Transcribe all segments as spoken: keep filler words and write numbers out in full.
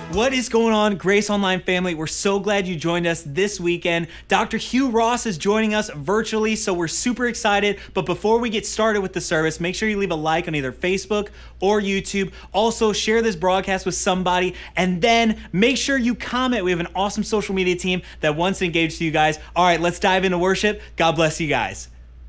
What is going on, Grace Online family? We're so glad you joined us this weekend. Doctor Hugh Ross is joining us virtually, so we're super excited. But before we get started with the service, make sure you leave a like on either Facebook or YouTube. Also, share this broadcast with somebody, and then make sure you comment. We have an awesome social media team that wants to engage with you guys. All right, let's dive into worship. God bless you guys.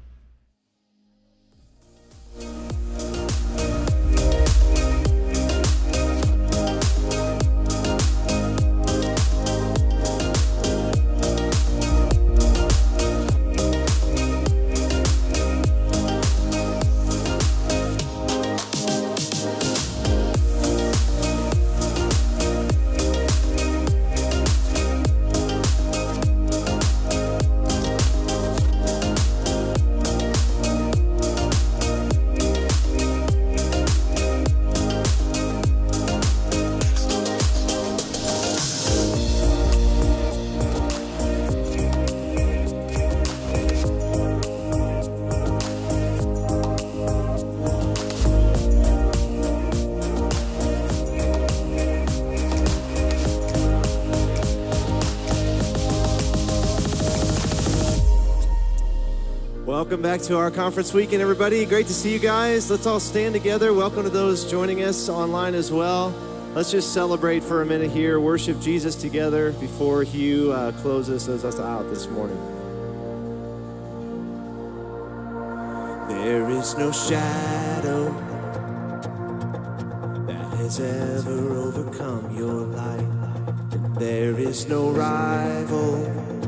Welcome back to our conference weekend, everybody. Great to see you guys. Let's all stand together. Welcome to those joining us online as well. Let's just celebrate for a minute here, worship Jesus together before Hugh uh, closes us out this morning. There is no shadow that has ever overcome your light, and there is no rival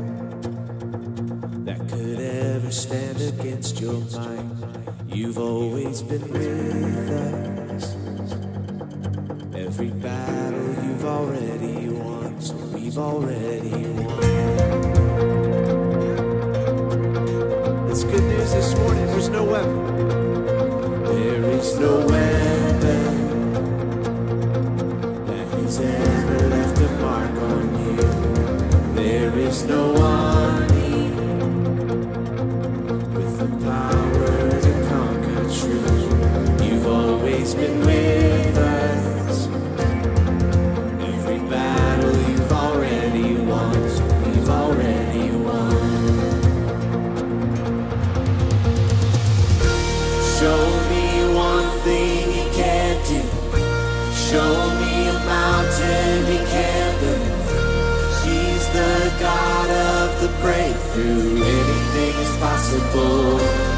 that could ever stand against your might. You've always been with us. Every battle you've already won, so we've already won. It's good news this morning. There's no weapon. There is no weapon that has ever left a mark on you. There is no one power to conquer truth. You've always been with us. Every battle you've already won, so we've already won. Show me one thing he can't do. Show me a mountain he can't move. He's the God of the breakthrough. Anything is possible.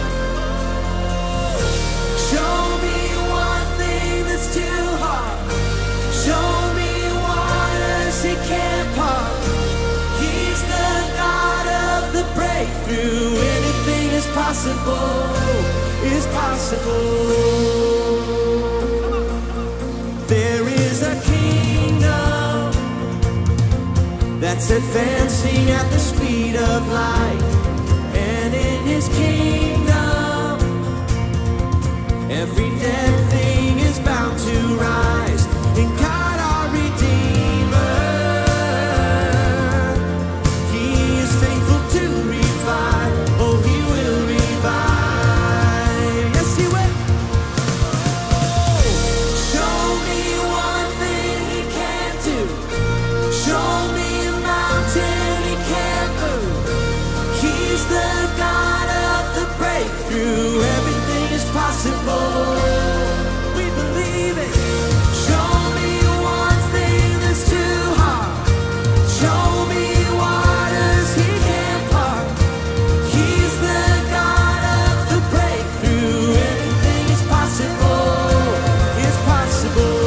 Show me one thing that's too hard. Show me waters he can't part. He's the God of the breakthrough. Anything is possible, is possible. There is a kingdom that's advancing at the speed of light, and in his kingdom every dead thing is bound to rise. In God our Redeemer, he is faithful to revive. Oh, he will revive. Yes, he will. Show me one thing he can't do. Show me a mountain he can't move. He's the God of the breakthrough. Everything is possible. We believe it. Show me one thing that's too hard. Show me waters he can't part. He's the God of the breakthrough. Anything is possible. Is possible.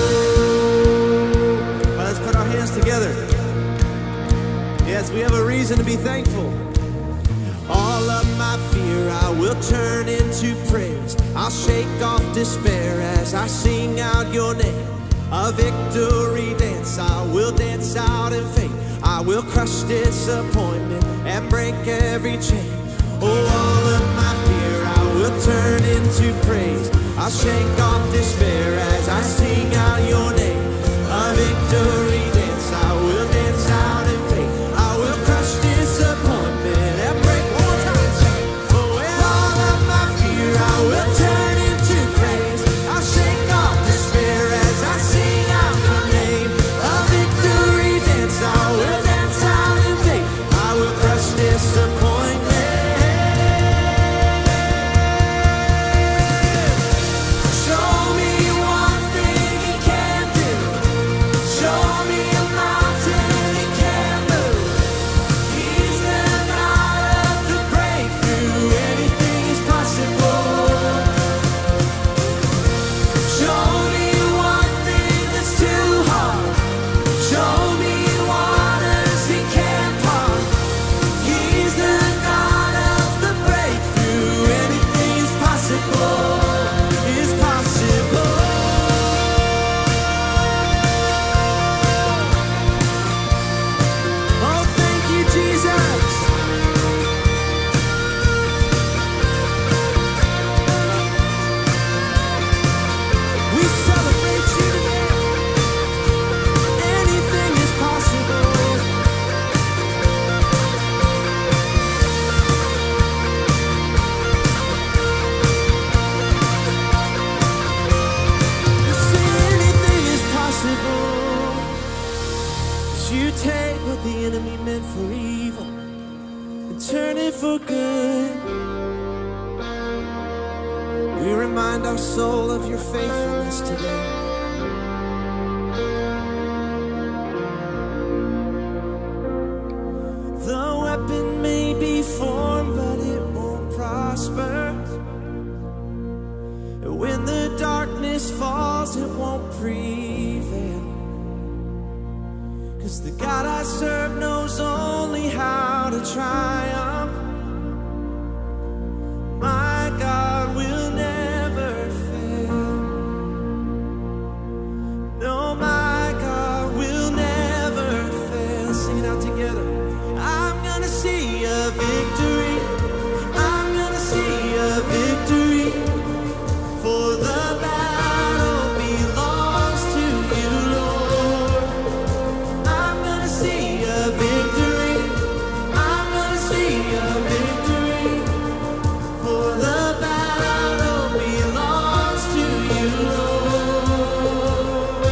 Well, let's put our hands together. Yes, we have a reason to be thankful. All of my fear I will turn into praise. I'll shake off despair as I sing out your name. A victory dance I will dance out in faith. I will crush disappointment and break every chain. Oh, all of my fear I will turn into praise. I'll shake off despair as I sing out your name. A victory dance I will dance out in faith. I will crush disappointment and break. Turn into praise. I'll shake off despair as I sing out your name. for good. We remind our soul of your faithfulness today. The weapon may be formed, but it won't prosper. When the darkness falls, it won't prevail. 'Cause the God I serve knows only how to triumph. My God will never fail. No, my God will never fail. Sing it out together. I'm gonna see a victory. I'm gonna see a victory. For the battle belongs to you, Lord. I'm gonna see a victory. I'm gonna see a victory. For the battle belongs to you, Lord.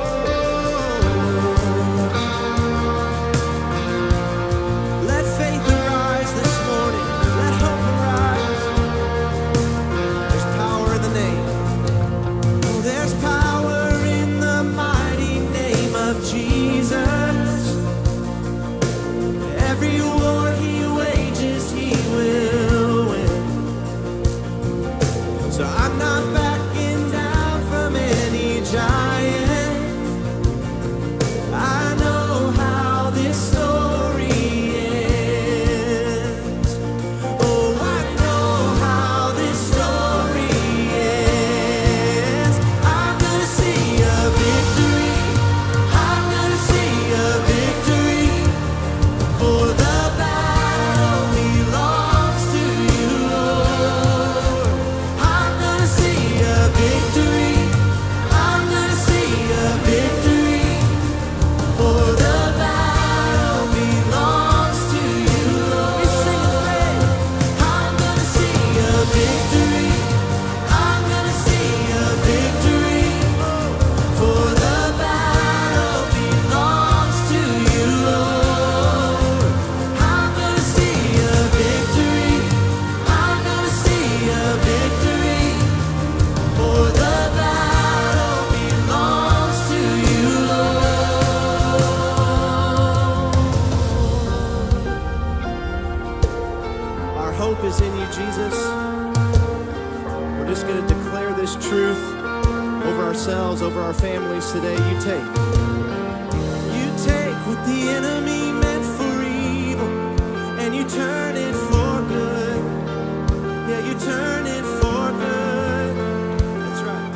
Let faith arise this morning. Let hope arise. There's power in the name. Oh, there's power in the mighty name of Jesus. Every war he wages, he will win. So I'm not backing down from any giant. I know how this story ends. Oh, I know how this story ends. I'm gonna see a victory. I'm gonna see a victory. For the battle belongs to you, Lord. I'm gonna see a victory. I'm gonna see a victory. For the battle belongs to you, Lord. We sing it faith. I'm gonna see a victory. I'm gonna see a victory. For the battle belongs to you, Lord. I'm gonna see a victory. I'm gonna see a victory. For the battle belongs to you, Lord. Our hope is in you, Jesus. We're just going to declare this truth over ourselves, over our families today. You take. You take what the enemy meant for evil, and you turn it for good. Yeah, you turn it for good. That's right.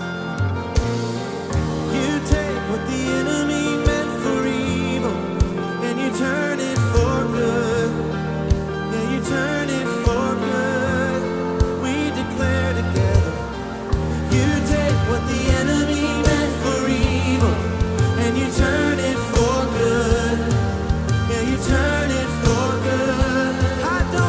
You take what the enemy meant for evil, and you turn it for good. Yeah, you turn it for good. We declare together. You take what the enemy meant for evil, and you turn it for good. Yeah, you turn it for good. I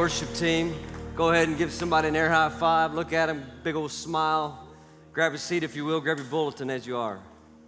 worship team. Go ahead and give somebody an air high five. Look at them, big old smile. Grab a seat if you will. Grab your bulletin as you are.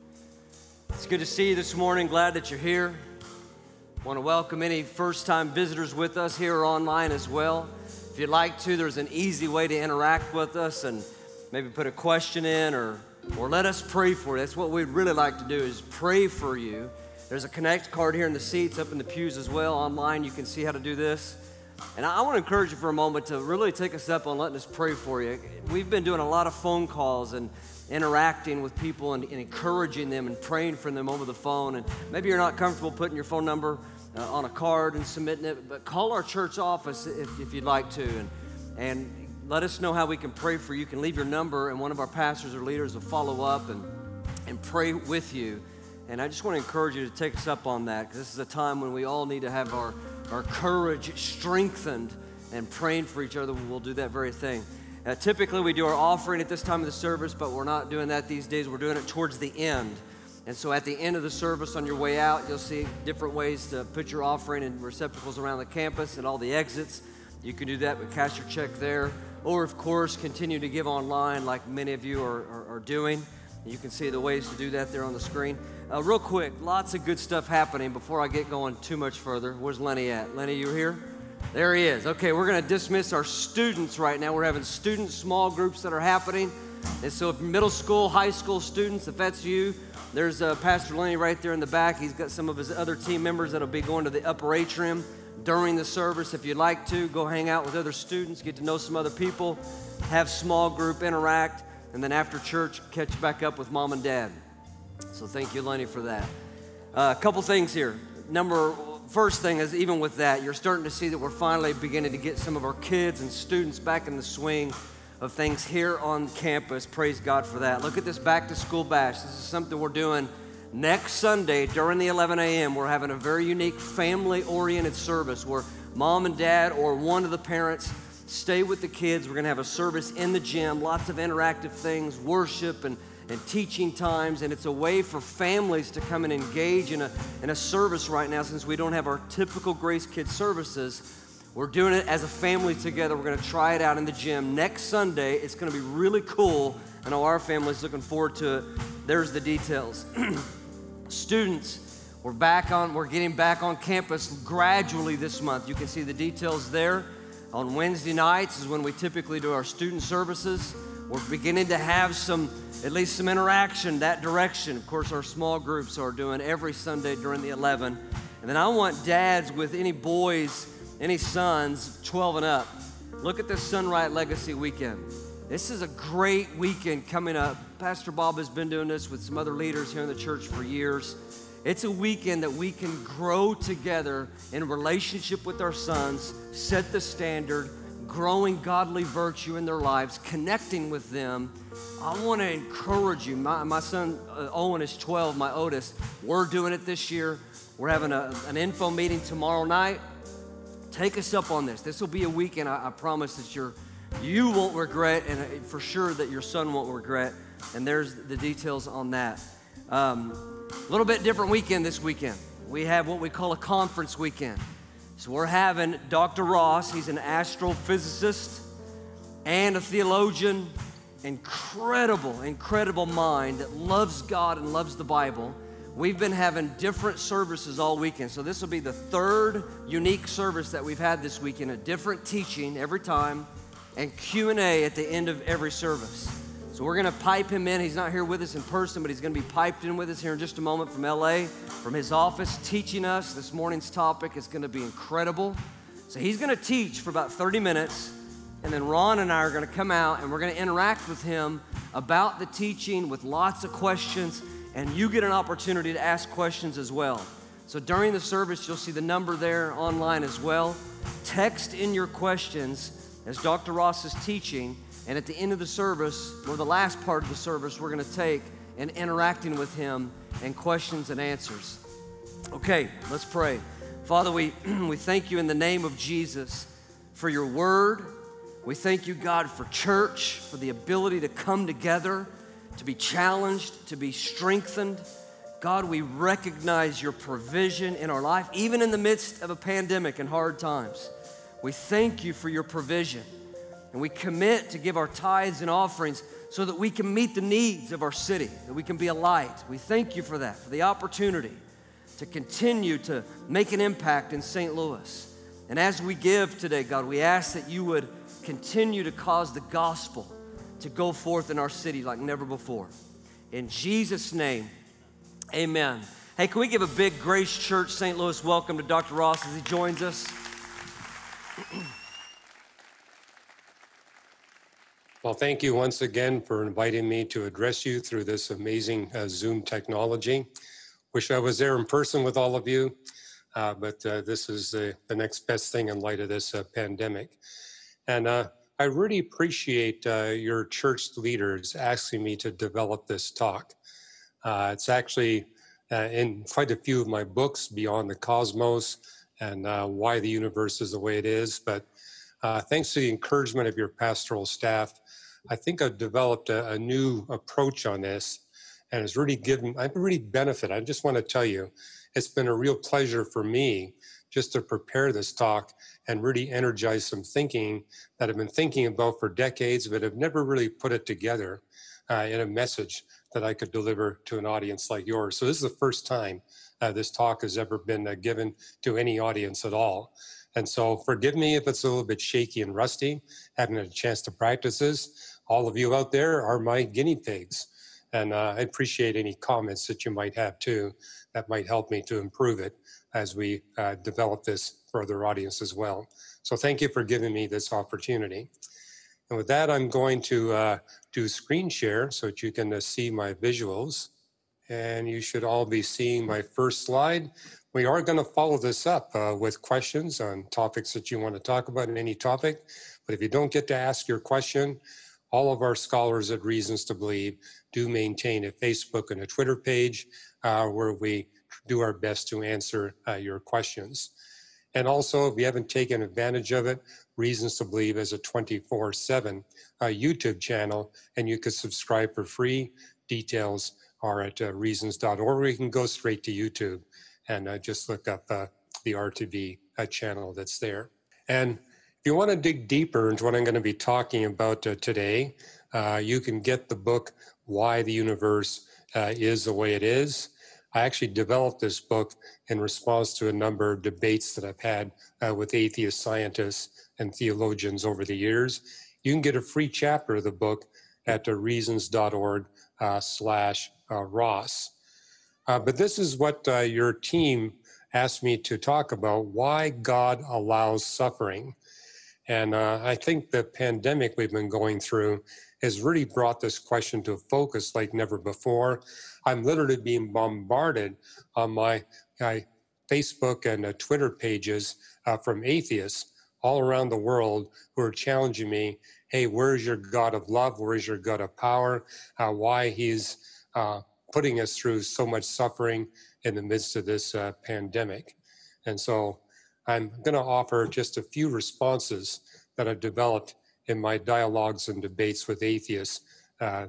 It's good to see you this morning. Glad that you're here. Want to welcome any first-time visitors with us here or online as well. If you'd like to, there's an easy way to interact with us and maybe put a question in or, or let us pray for you. That's what we'd really like to do, is pray for you. There's a Connect card here in the seats, up in the pews as well. Online, you can see how to do this. And I want to encourage you for a moment to really take a step on letting us pray for you. We've been doing a lot of phone calls and interacting with people and, and encouraging them and praying for them over the phone. And maybe you're not comfortable putting your phone number uh, on a card and submitting it, but call our church office if, if you'd like to. And, and let us know how we can pray for you. You can leave your number, and one of our pastors or leaders will follow up and, and pray with you. And I just want to encourage you to take us up on that, because this is a time when we all need to have our, our courage strengthened and praying for each other. We'll do that very thing. Uh, typically, we do our offering at this time of the service, but we're not doing that these days. We're doing it towards the end. And so at the end of the service, on your way out, you'll see different ways to put your offering in receptacles around the campus and all the exits. You can do that, but cash your check there. Or, of course, continue to give online like many of you are, are, are doing. You can see the ways to do that there on the screen. Uh, real quick, lots of good stuff happening before I get going too much further. Where's Lenny at? Lenny, you here? There he is. Okay, we're going to dismiss our students right now. We're having student small groups that are happening. And so if middle school, high school students, if that's you, there's uh, Pastor Lenny right there in the back. He's got some of his other team members that'll be going to the upper atrium during the service. If you'd like to, go hang out with other students, get to know some other people, have small group, interact. And then after church, catch back up with mom and dad. So thank you, Lenny, for that. Uh, a couple things here. Number first thing is, even with that, you're starting to see that we're finally beginning to get some of our kids and students back in the swing of things here on campus. Praise God for that. Look at this back to school bash. This is something we're doing next Sunday during the eleven a.m. We're having a very unique family-oriented service where mom and dad or one of the parents stay with the kids. We're going to have a service in the gym, lots of interactive things, worship and, and teaching times, and it's a way for families to come and engage in a, in a service right now. Since we don't have our typical Grace Kids services, we're doing it as a family together. We're going to try it out in the gym next Sunday. It's going to be really cool. I know our family's looking forward to it. There's the details. Students, we're back on, we're getting back on campus gradually this month. You can see the details there. On Wednesday nights is when we typically do our student services. We're beginning to have some, at least some interaction that direction. Of course, our small groups are doing every Sunday during the eleven. And then I want dads with any boys, any sons, twelve and up. Look at this Sunrise Legacy Weekend. This is a great weekend coming up. Pastor Bob has been doing this with some other leaders here in the church for years. It's a weekend that we can grow together in relationship with our sons, set the standard, growing godly virtue in their lives, connecting with them. I want to encourage you. My, my son uh, Owen is twelve, my oldest. We're doing it this year. We're having a, an info meeting tomorrow night. Take us up on this. This will be a weekend I, I promise that you're, you won't regret, and for sure that your son won't regret. And there's the details on that. Um, A little bit different weekend this weekend. We have what we call a conference weekend. So we're having Doctor Ross. He's an astrophysicist and a theologian. Incredible, incredible mind that loves God and loves the Bible. We've been having different services all weekend. So this will be the third unique service that we've had this weekend. A different teaching every time and Q and A at the end of every service. So we're going to pipe him in. He's not here with us in person, but he's going to be piped in with us here in just a moment from L A, from his office, teaching us. This morning's topic is going to be incredible. So he's going to teach for about thirty minutes, and then Ron and I are going to come out, and we're going to interact with him about the teaching with lots of questions, and you get an opportunity to ask questions as well. So during the service, you'll see the number there online as well. Text in your questions as Doctor Ross is teaching. And at the end of the service, or the last part of the service, we're going to take and interacting with him and questions and answers. Okay, let's pray. Father, we, we thank you in the name of Jesus for your word. We thank you, God, for church, for the ability to come together, to be challenged, to be strengthened. God, we recognize your provision in our life, even in the midst of a pandemic and hard times. We thank you for your provision. And we commit to give our tithes and offerings so that we can meet the needs of our city, that we can be a light. We thank you for that, for the opportunity to continue to make an impact in Saint Louis. And as we give today, God, we ask that you would continue to cause the gospel to go forth in our city like never before. In Jesus' name, amen. Hey, can we give a big Grace Church Saint Louis welcome to Doctor Ross as he joins us? Well, thank you once again for inviting me to address you through this amazing uh, Zoom technology. Wish I was there in person with all of you, uh, but uh, this is uh, the next best thing in light of this uh, pandemic. And uh, I really appreciate uh, your church leaders asking me to develop this talk. Uh, it's actually uh, in quite a few of my books, Beyond the Cosmos and uh, Why the Universe is the Way It Is. But uh, thanks to the encouragement of your pastoral staff, I think I've developed a, a new approach on this, and it's really given, I've really benefited. I just want to tell you, it's been a real pleasure for me just to prepare this talk and really energize some thinking that I've been thinking about for decades, but have never really put it together uh, in a message that I could deliver to an audience like yours. So this is the first time uh, this talk has ever been uh, given to any audience at all. And so forgive me if it's a little bit shaky and rusty, having a chance to practice this. All of you out there are my guinea pigs. And uh, I appreciate any comments that you might have too, that might help me to improve it as we uh, develop this for other audience as well. So thank you for giving me this opportunity. And with that, I'm going to uh, do screen share so that you can uh, see my visuals. And you should all be seeing my first slide. We are going to follow this up uh, with questions on topics that you want to talk about in any topic. But if you don't get to ask your question, all of our scholars at Reasons to Believe do maintain a Facebook and a Twitter page uh, where we do our best to answer uh, your questions. And also, if you haven't taken advantage of it, Reasons to Believe is a twenty-four seven uh, YouTube channel, and you can subscribe for free. Details are at uh, reasons dot org, or you can go straight to YouTube and uh, just look up uh, the R T V uh, channel that's there. And if you want to dig deeper into what I'm going to be talking about uh, today, uh, you can get the book, Why the Universe uh, is the Way It Is. I actually developed this book in response to a number of debates that I've had uh, with atheist scientists and theologians over the years. You can get a free chapter of the book at uh, reasons dot org uh, slash uh, Ross. Uh, but this is what uh, your team asked me to talk about, why God allows suffering. And uh, I think the pandemic we've been going through has really brought this question to focus like never before. I'm literally being bombarded on my, my Facebook and uh, Twitter pages uh, from atheists all around the world who are challenging me, hey, where's your God of love? Where's your God of power? Uh, why he's uh, putting us through so much suffering in the midst of this uh, pandemic. And so I'm going to offer just a few responses that I've developed in my dialogues and debates with atheists. Uh,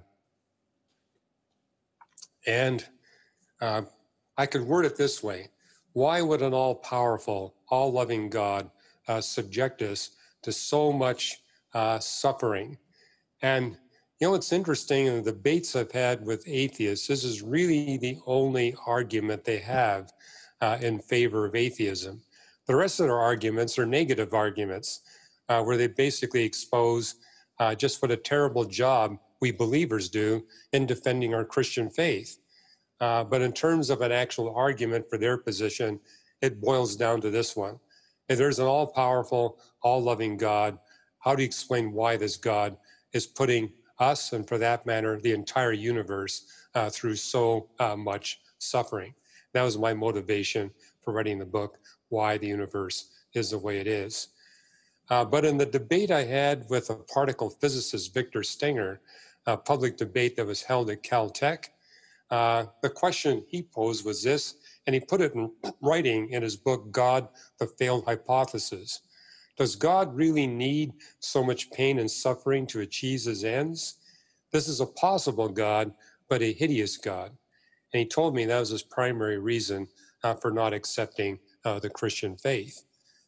and uh, I could word it this way. Why would an all-powerful, all-loving God uh, subject us to so much uh, suffering? And you know, it's interesting in the debates I've had with atheists, this is really the only argument they have uh, in favor of atheism. The rest of their arguments are negative arguments, uh, where they basically expose uh, just what a terrible job we believers do in defending our Christian faith. Uh, but in terms of an actual argument for their position, it boils down to this one. If there's an all-powerful, all-loving God, how do you explain why this God is putting us, and for that matter, the entire universe, uh, through so uh, much suffering? That was my motivation for writing the book, Why the Universe is the Way It Is. Uh, but in the debate I had with a particle physicist, Victor Stenger, a public debate that was held at Caltech, uh, the question he posed was this, and he put it in writing in his book, God, the Failed Hypothesis. Does God really need so much pain and suffering to achieve his ends? This is a possible God, but a hideous God. And he told me that was his primary reason uh, for not accepting uh, the Christian faith.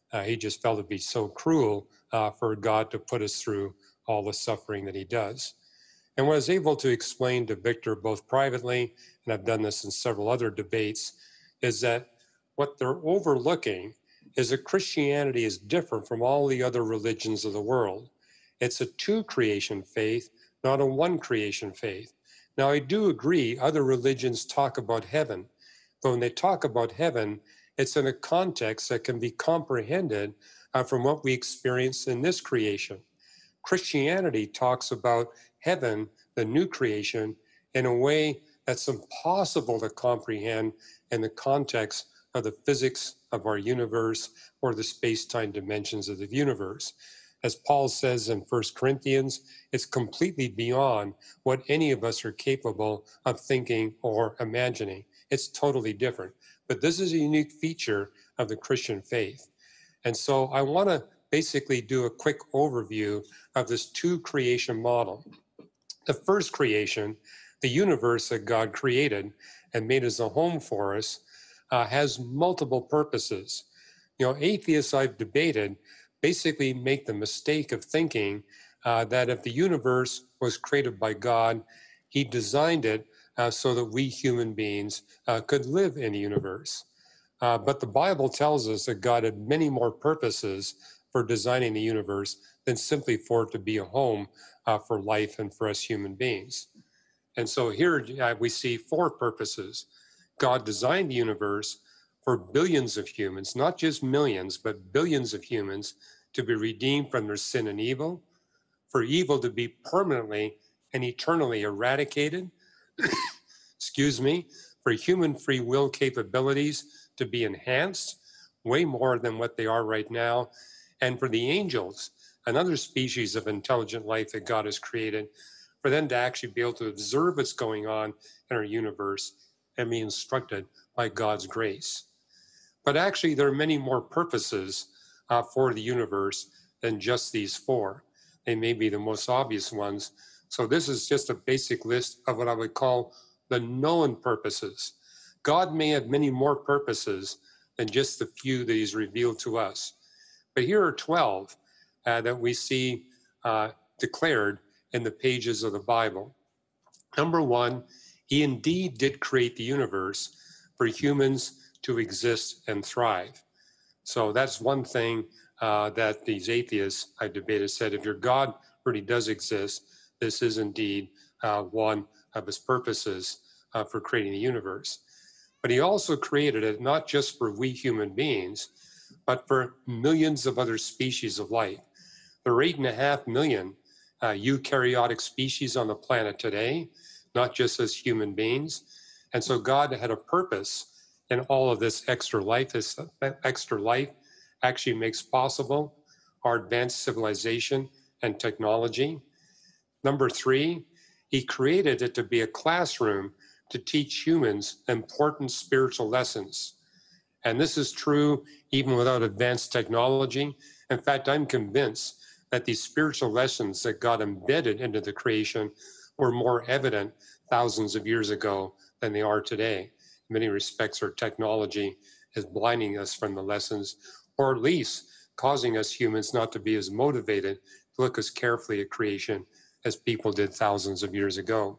Uh, he just felt it'd be so cruel uh, for God to put us through all the suffering that he does. And what I was able to explain to Victor both privately, and I've done this in several other debates, is that what they're overlooking is that Christianity is different from all the other religions of the world. It's a two creation faith, not a one creation faith. Now, I do agree other religions talk about heaven, but when they talk about heaven, it's in a context that can be comprehended uh, from what we experience in this creation. Christianity talks about heaven, the new creation, in a way that's impossible to comprehend in the context of the physics of our universe or the space-time dimensions of the universe. As Paul says in First Corinthians, it's completely beyond what any of us are capable of thinking or imagining. It's totally different. But this is a unique feature of the Christian faith. And so I want to basically do a quick overview of this two creation model. The first creation, the universe that God created and made as a home for us, uh, has multiple purposes. You know, atheists I've debated basically make the mistake of thinking uh, that if the universe was created by God, he designed it uh, so that we human beings uh, could live in the universe. Uh, but the Bible tells us that God had many more purposes for designing the universe than simply for it to be a home uh, for life and for us human beings. And so here uh, we see four purposes. God designed the universe for billions of humans, not just millions, but billions of humans to be redeemed from their sin and evil, for evil to be permanently and eternally eradicated, excuse me, for human free will capabilities to be enhanced way more than what they are right now, and for the angels, another species of intelligent life that God has created, for them to actually be able to observe what's going on in our universe and be instructed by God's grace. But actually, there are many more purposes uh, for the universe than just these four. They may be the most obvious ones. So this is just a basic list of what I would call the known purposes. God may have many more purposes than just the few that he's revealed to us. But here are twelve uh, that we see uh, declared in the pages of the Bible. Number one, he indeed did create the universe for humans to exist and thrive. So that's one thing uh, that these atheists I debated said, if your God really does exist, this is indeed uh, one of his purposes uh, for creating the universe. But he also created it not just for we human beings, but for millions of other species of life. There are eight and a half million uh, eukaryotic species on the planet today, not just as human beings. And so God had a purpose in all of this extra life. This extra life actually makes possible our advanced civilization and technology. Number three, he created it to be a classroom to teach humans important spiritual lessons. And this is true even without advanced technology. In fact, I'm convinced that these spiritual lessons that God embedded into the creation were more evident thousands of years ago than they are today. In many respects, our technology is blinding us from the lessons, or at least causing us humans not to be as motivated to look as carefully at creation as people did thousands of years ago.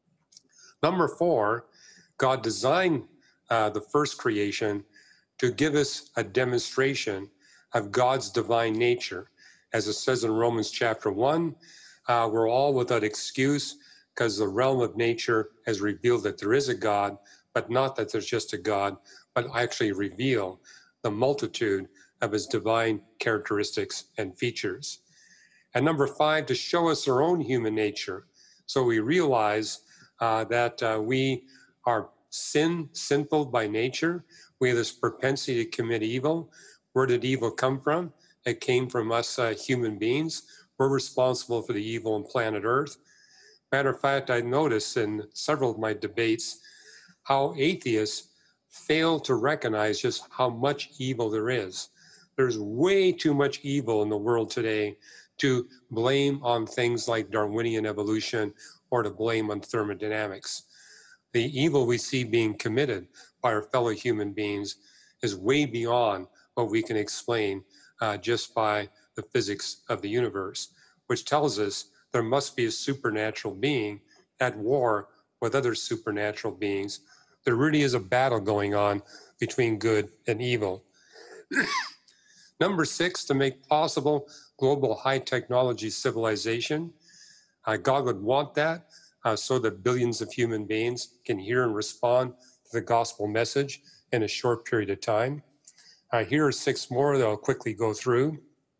Number four, God designed uh, the first creation to give us a demonstration of God's divine nature. As it says in Romans chapter one, uh, we're all without excuse because the realm of nature has revealed that there is a God, but not that there's just a God, but actually reveal the multitude of his divine characteristics and features. And number five, to show us our own human nature. So we realize uh, that uh, we are sin, sinful by nature. We have this propensity to commit evil. Where did evil come from? It came from us uh, human beings. We're responsible for the evil on planet Earth. Matter of fact, I noticed in several of my debates how atheists fail to recognize just how much evil there is. There's way too much evil in the world today to blame on things like Darwinian evolution or to blame on thermodynamics. The evil we see being committed by our fellow human beings is way beyond what we can explain uh, just by the physics of the universe, which tells us there must be a supernatural being at war with other supernatural beings. There really is a battle going on between good and evil. Number six, to make possible global high technology civilization. Uh, God would want that uh, so that billions of human beings can hear and respond to the gospel message in a short period of time. Uh, here are six more that I'll quickly go through.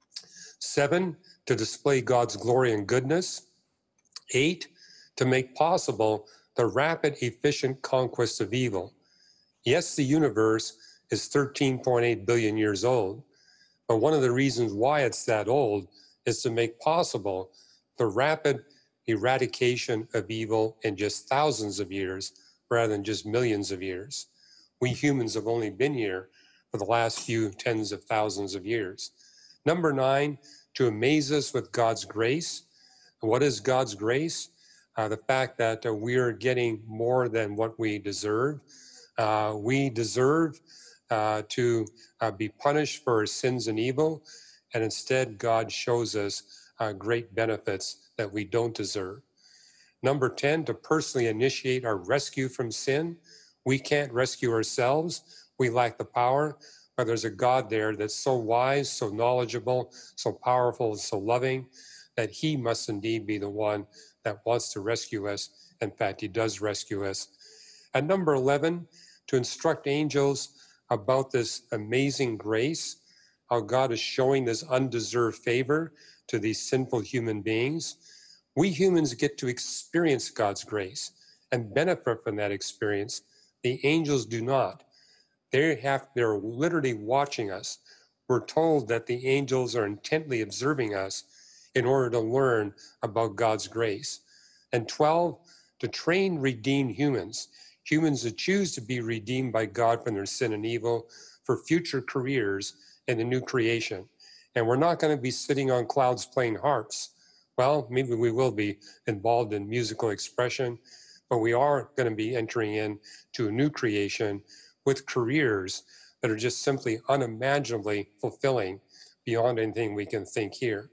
Seven, to display God's glory and goodness. Eight, to make possible the rapid, efficient conquest of evil. Yes, the universe is thirteen point eight billion years old, but one of the reasons why it's that old is to make possible the rapid eradication of evil in just thousands of years rather than just millions of years. We humans have only been here for the last few tens of thousands of years. Number nine, to amaze us with God's grace. What is God's grace? Uh, the fact that uh, we are getting more than what we deserve. Uh, we deserve uh, to uh, be punished for our sins and evil, and instead God shows us uh, great benefits that we don't deserve. Number ten, to personally initiate our rescue from sin. We can't rescue ourselves. We lack the power, but there's a God there that's so wise, so knowledgeable, so powerful, and so loving that he must indeed be the one that wants to rescue us. In fact, he does rescue us. And number eleven, to instruct angels about this amazing grace, how God is showing this undeserved favor to these sinful human beings. We humans get to experience God's grace and benefit from that experience. The angels do not. They have, they're literally watching us. We're told that the angels are intently observing us in order to learn about God's grace. And twelve, to train redeemed humans, humans that choose to be redeemed by God from their sin and evil for future careers in the new creation. And we're not going to be sitting on clouds playing harps. Well, maybe we will be involved in musical expression, but we are going to be entering into a new creation with careers that are just simply unimaginably fulfilling beyond anything we can think here.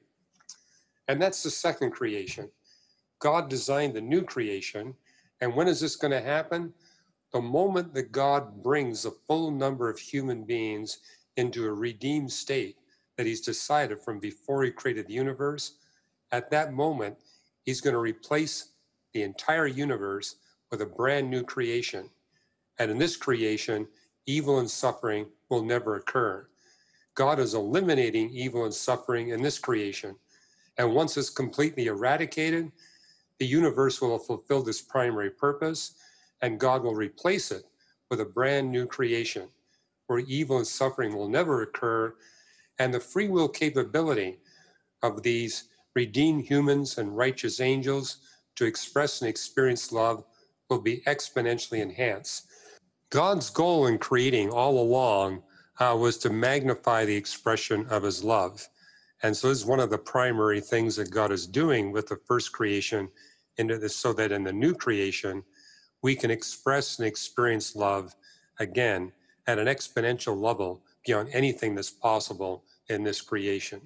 And that's the second creation. God designed the new creation. And when is this going to happen? The moment that God brings a full number of human beings into a redeemed state that he's decided from before he created the universe, at that moment, he's going to replace the entire universe with a brand new creation. And in this creation, evil and suffering will never occur. God is eliminating evil and suffering in this creation. And once it's completely eradicated, the universe will have fulfilled its primary purpose, and God will replace it with a brand new creation where evil and suffering will never occur, and the free will capability of these redeemed humans and righteous angels to express and experience love will be exponentially enhanced. God's goal in creating all along uh, was to magnify the expression of his love. And so this is one of the primary things that God is doing with the first creation, into this, so that in the new creation, we can express and experience love again at an exponential level beyond anything that's possible in this creation.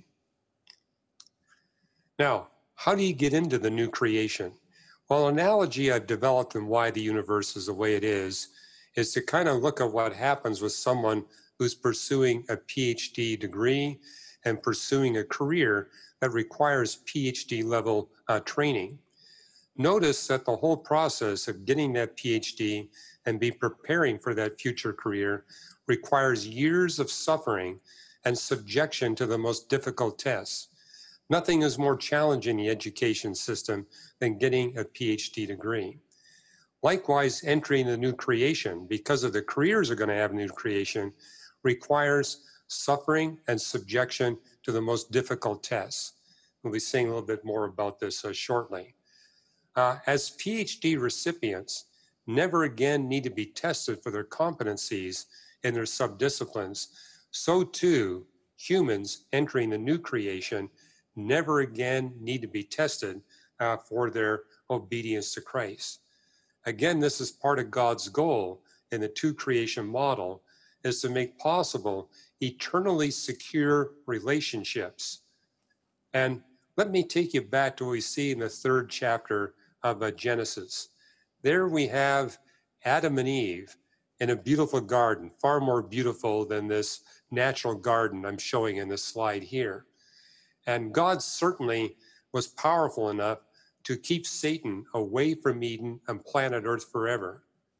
Now, how do you get into the new creation? Well, an analogy I've developed in why the universe is the way it is, is to kind of look at what happens with someone who's pursuing a P H D degree and pursuing a career that requires P H D level uh, training. Notice that the whole process of getting that P H D and be preparing for that future career requires years of suffering and subjection to the most difficult tests. Nothing is more challenging in the education system than getting a P H D degree. Likewise, entering the new creation, because of the careers are going to have new creation, requires suffering and subjection to the most difficult tests. We'll be saying a little bit more about this uh, shortly. Uh, as P H D recipients, never again need to be tested for their competencies in their subdisciplines, so too humans entering the new creation never again need to be tested uh, for their obedience to Christ. Again, this is part of God's goal in the two creation model, is to make possible eternally secure relationships. And let me take you back to what we see in the third chapter of uh, Genesis. There we have Adam and Eve in a beautiful garden, far more beautiful than this natural garden I'm showing in this slide here. And God certainly was powerful enough to keep Satan away from Eden and planet Earth forever.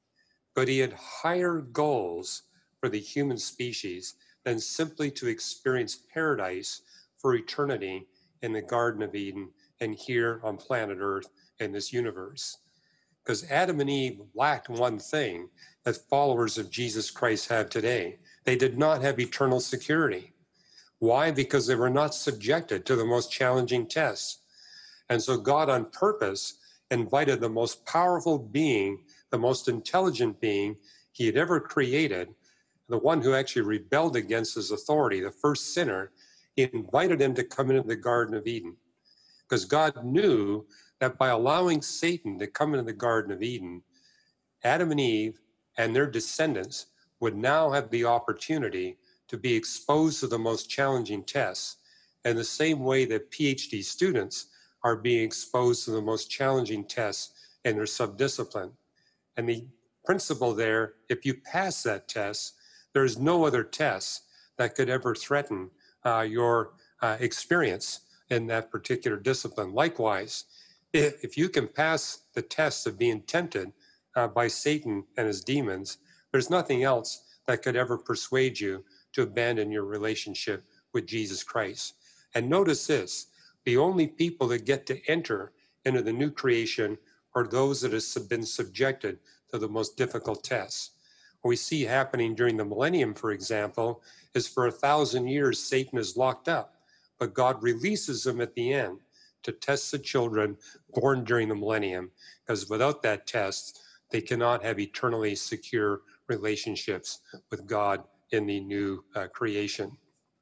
But he had higher goals for the human species than simply to experience paradise for eternity in the Garden of Eden and here on planet Earth in this universe. Because Adam and Eve lacked one thing that followers of Jesus Christ have today. They did not have eternal security. Why? Because they were not subjected to the most challenging tests. And so God on purpose invited the most powerful being, the most intelligent being he had ever created, the one who actually rebelled against his authority, the first sinner. He invited him to come into the Garden of Eden because God knew that by allowing Satan to come into the Garden of Eden, Adam and Eve and their descendants would now have the opportunity to be exposed to the most challenging tests in the same way that PhD students are being exposed to the most challenging tests in their subdiscipline. And the principle there, if you pass that test, there's no other test that could ever threaten uh, your uh, experience in that particular discipline. Likewise, if, if you can pass the test of being tempted uh, by Satan and his demons, there's nothing else that could ever persuade you to abandon your relationship with Jesus Christ. And notice this, the only people that get to enter into the new creation are those that have been subjected to the most difficult tests. What we see happening during the millennium, for example, is for a thousand years, Satan is locked up, but God releases him at the end to test the children born during the millennium, because without that test, they cannot have eternally secure relationships with God in the new uh, creation.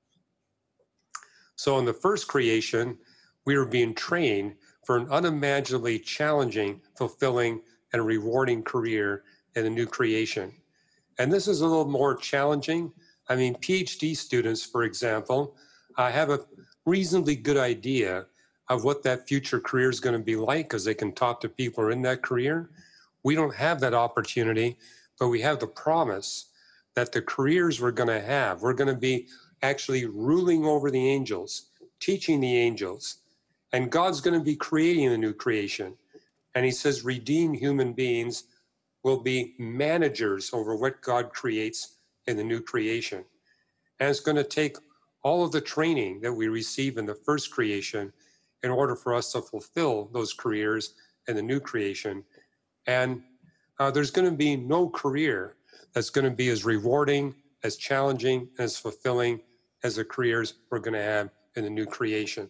So in the first creation, we were being trained for an unimaginably challenging, fulfilling, and rewarding career in the new creation. And this is a little more challenging. I mean, PhD students, for example, uh, have a reasonably good idea of what that future career is going to be like because they can talk to people who are in that career. We don't have that opportunity, but we have the promise that the careers we're going to have, we're going to be actually ruling over the angels, teaching the angels, and God's going to be creating a new creation. And he says redeemed human beings will be managers over what God creates in the new creation. And it's going to take all of the training that we receive in the first creation in order for us to fulfill those careers in the new creation. And uh, there's going to be no career that's going to be as rewarding, as challenging, as fulfilling as the careers we're going to have in the new creation.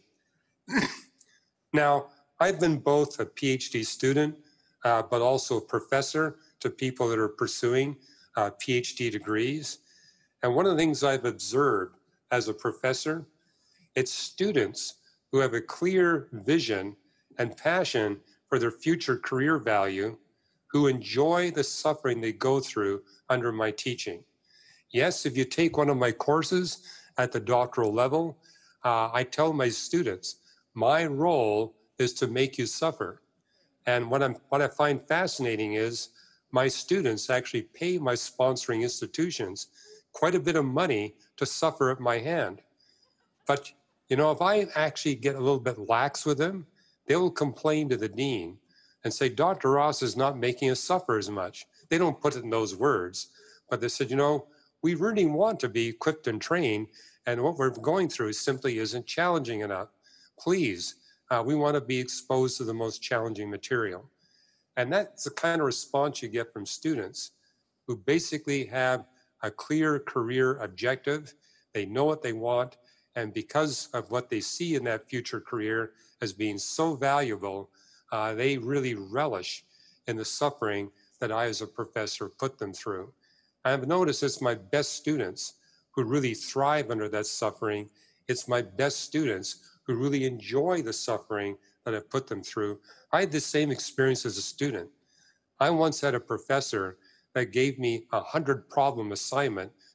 Now, I've been both a PhD student, uh, but also a professor to people that are pursuing uh, PhD degrees. And one of the things I've observed as a professor, it's students who have a clear vision and passion for their future career value, who enjoy the suffering they go through under my teaching. Yes, if you take one of my courses at the doctoral level, uh, I tell my students, my role is to make you suffer. And what, I'm, what I find fascinating is my students actually pay my sponsoring institutions quite a bit of money to suffer at my hand. But, you know, if I actually get a little bit lax with them, they will complain to the dean and say, Doctor Ross is not making us suffer as much. They don't put it in those words, but they said, you know, we really want to be equipped and trained, and what we're going through simply isn't challenging enough. Please, uh, we want to be exposed to the most challenging material. And that's the kind of response you get from students who basically have a clear career objective. They know what they want, and because of what they see in that future career as being so valuable, uh, they really relish in the suffering that I as a professor put them through. I've noticed it's my best students who really thrive under that suffering. It's my best students who really enjoy the suffering that I've put them through. I had the same experience as a student. I once had a professor that gave me a hundred problem assignment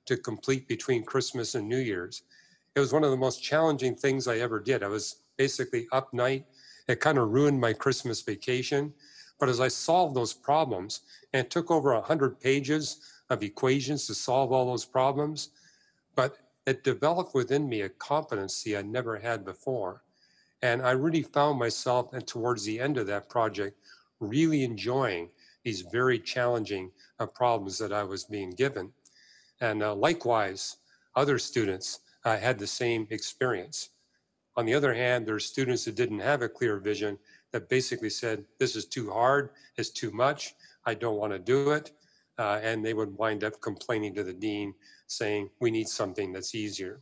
to complete between Christmas and New Year's. It was one of the most challenging things I ever did. I was basically up night. It kind of ruined my Christmas vacation. But as I solved those problems, and it took over one hundred pages of equations to solve all those problems, but it developed within me a competency I never had before. And I really found myself, and towards the end of that project, really enjoying these very challenging uh, problems that I was being given. And uh, likewise, other students uh, had the same experience. On the other hand, there are students that didn't have a clear vision that basically said, this is too hard, it's too much, I don't want to do it. Uh, and they would wind up complaining to the dean, saying, we need something that's easier.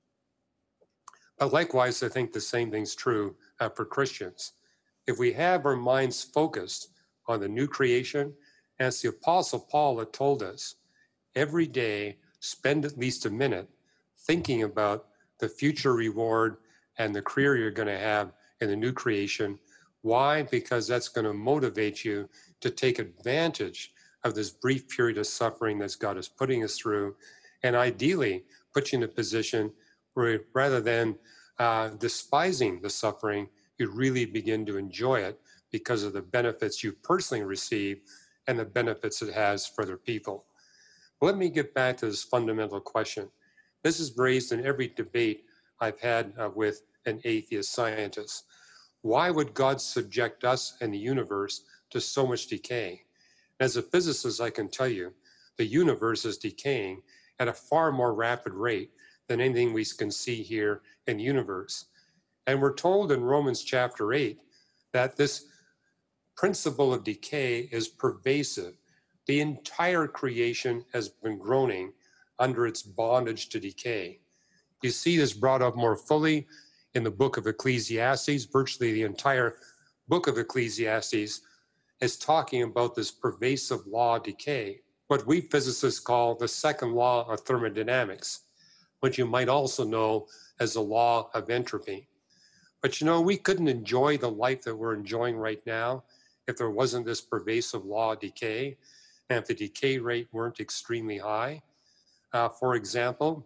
But likewise, I think the same thing's true uh, for Christians. If we have our minds focused on the new creation, as the Apostle Paul had told us, every day spend at least a minute thinking about the future reward and the career you're going to have in the new creation. Why? Because that's going to motivate you to take advantage of this brief period of suffering that God is putting us through, and ideally put you in a position where rather than uh, despising the suffering, you really begin to enjoy it because of the benefits you personally receive and the benefits it has for other people. Let me get back to this fundamental question. This is raised in every debate I've had uh, with an atheist scientist. Why would God subject us and the universe to so much decay? As a physicist, I can tell you, the universe is decaying at a far more rapid rate than anything we can see here in the universe. And we're told in Romans chapter eight that this principle of decay is pervasive. The entire creation has been groaning under its bondage to decay. You see this brought up more fully in the book of Ecclesiastes. Virtually the entire book of Ecclesiastes is talking about this pervasive law of decay, what we physicists call the second law of thermodynamics, which you might also know as the law of entropy. But you know, we couldn't enjoy the life that we're enjoying right now if there wasn't this pervasive law of decay, and if the decay rate weren't extremely high. Uh, for example,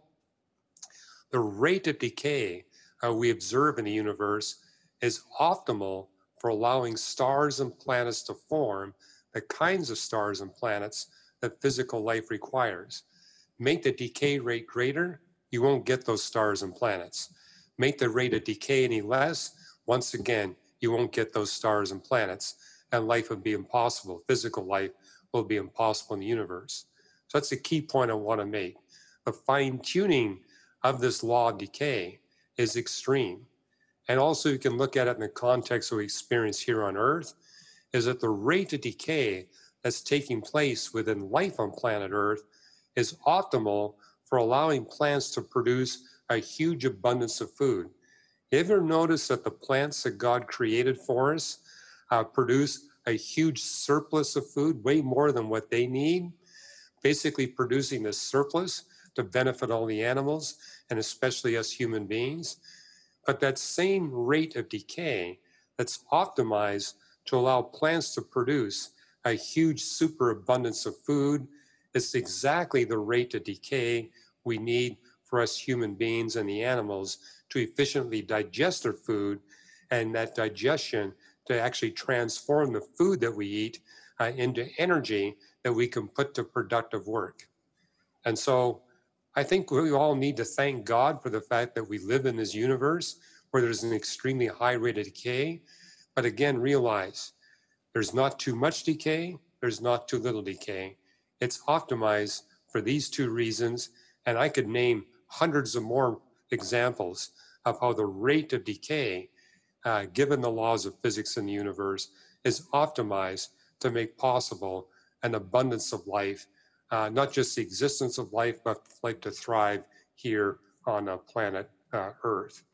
the rate of decay uh, we observe in the universe is optimal for allowing stars and planets to form the kinds of stars and planets that physical life requires. Make the decay rate greater, you won't get those stars and planets. Make the rate of decay any less, once again, you won't get those stars and planets, and life would be impossible. Physical life will be impossible in the universe. So that's a key point I want to make. The fine-tuning of this law of decay is extreme. And also you can look at it in the context that we experience here on Earth, is that the rate of decay that's taking place within life on planet Earth is optimal for allowing plants to produce a huge abundance of food. You ever notice that the plants that God created for us uh, produce a huge surplus of food, way more than what they need, basically producing this surplus to benefit all the animals and especially us human beings? But that same rate of decay that's optimized to allow plants to produce a huge superabundance of food is exactly the rate of decay we need for us human beings and the animals to efficiently digest their food, and that digestion to actually transform the food that we eat uh, into energy that we can put to productive work. And so I think we all need to thank God for the fact that we live in this universe where there's an extremely high rate of decay. But again, realize there's not too much decay, there's not too little decay. It's optimized for these two reasons, and I could name hundreds of more examples of how the rate of decay, uh, given the laws of physics in the universe, is optimized to make possible an abundance of life, uh, not just the existence of life, but life to thrive here on uh, planet uh, Earth.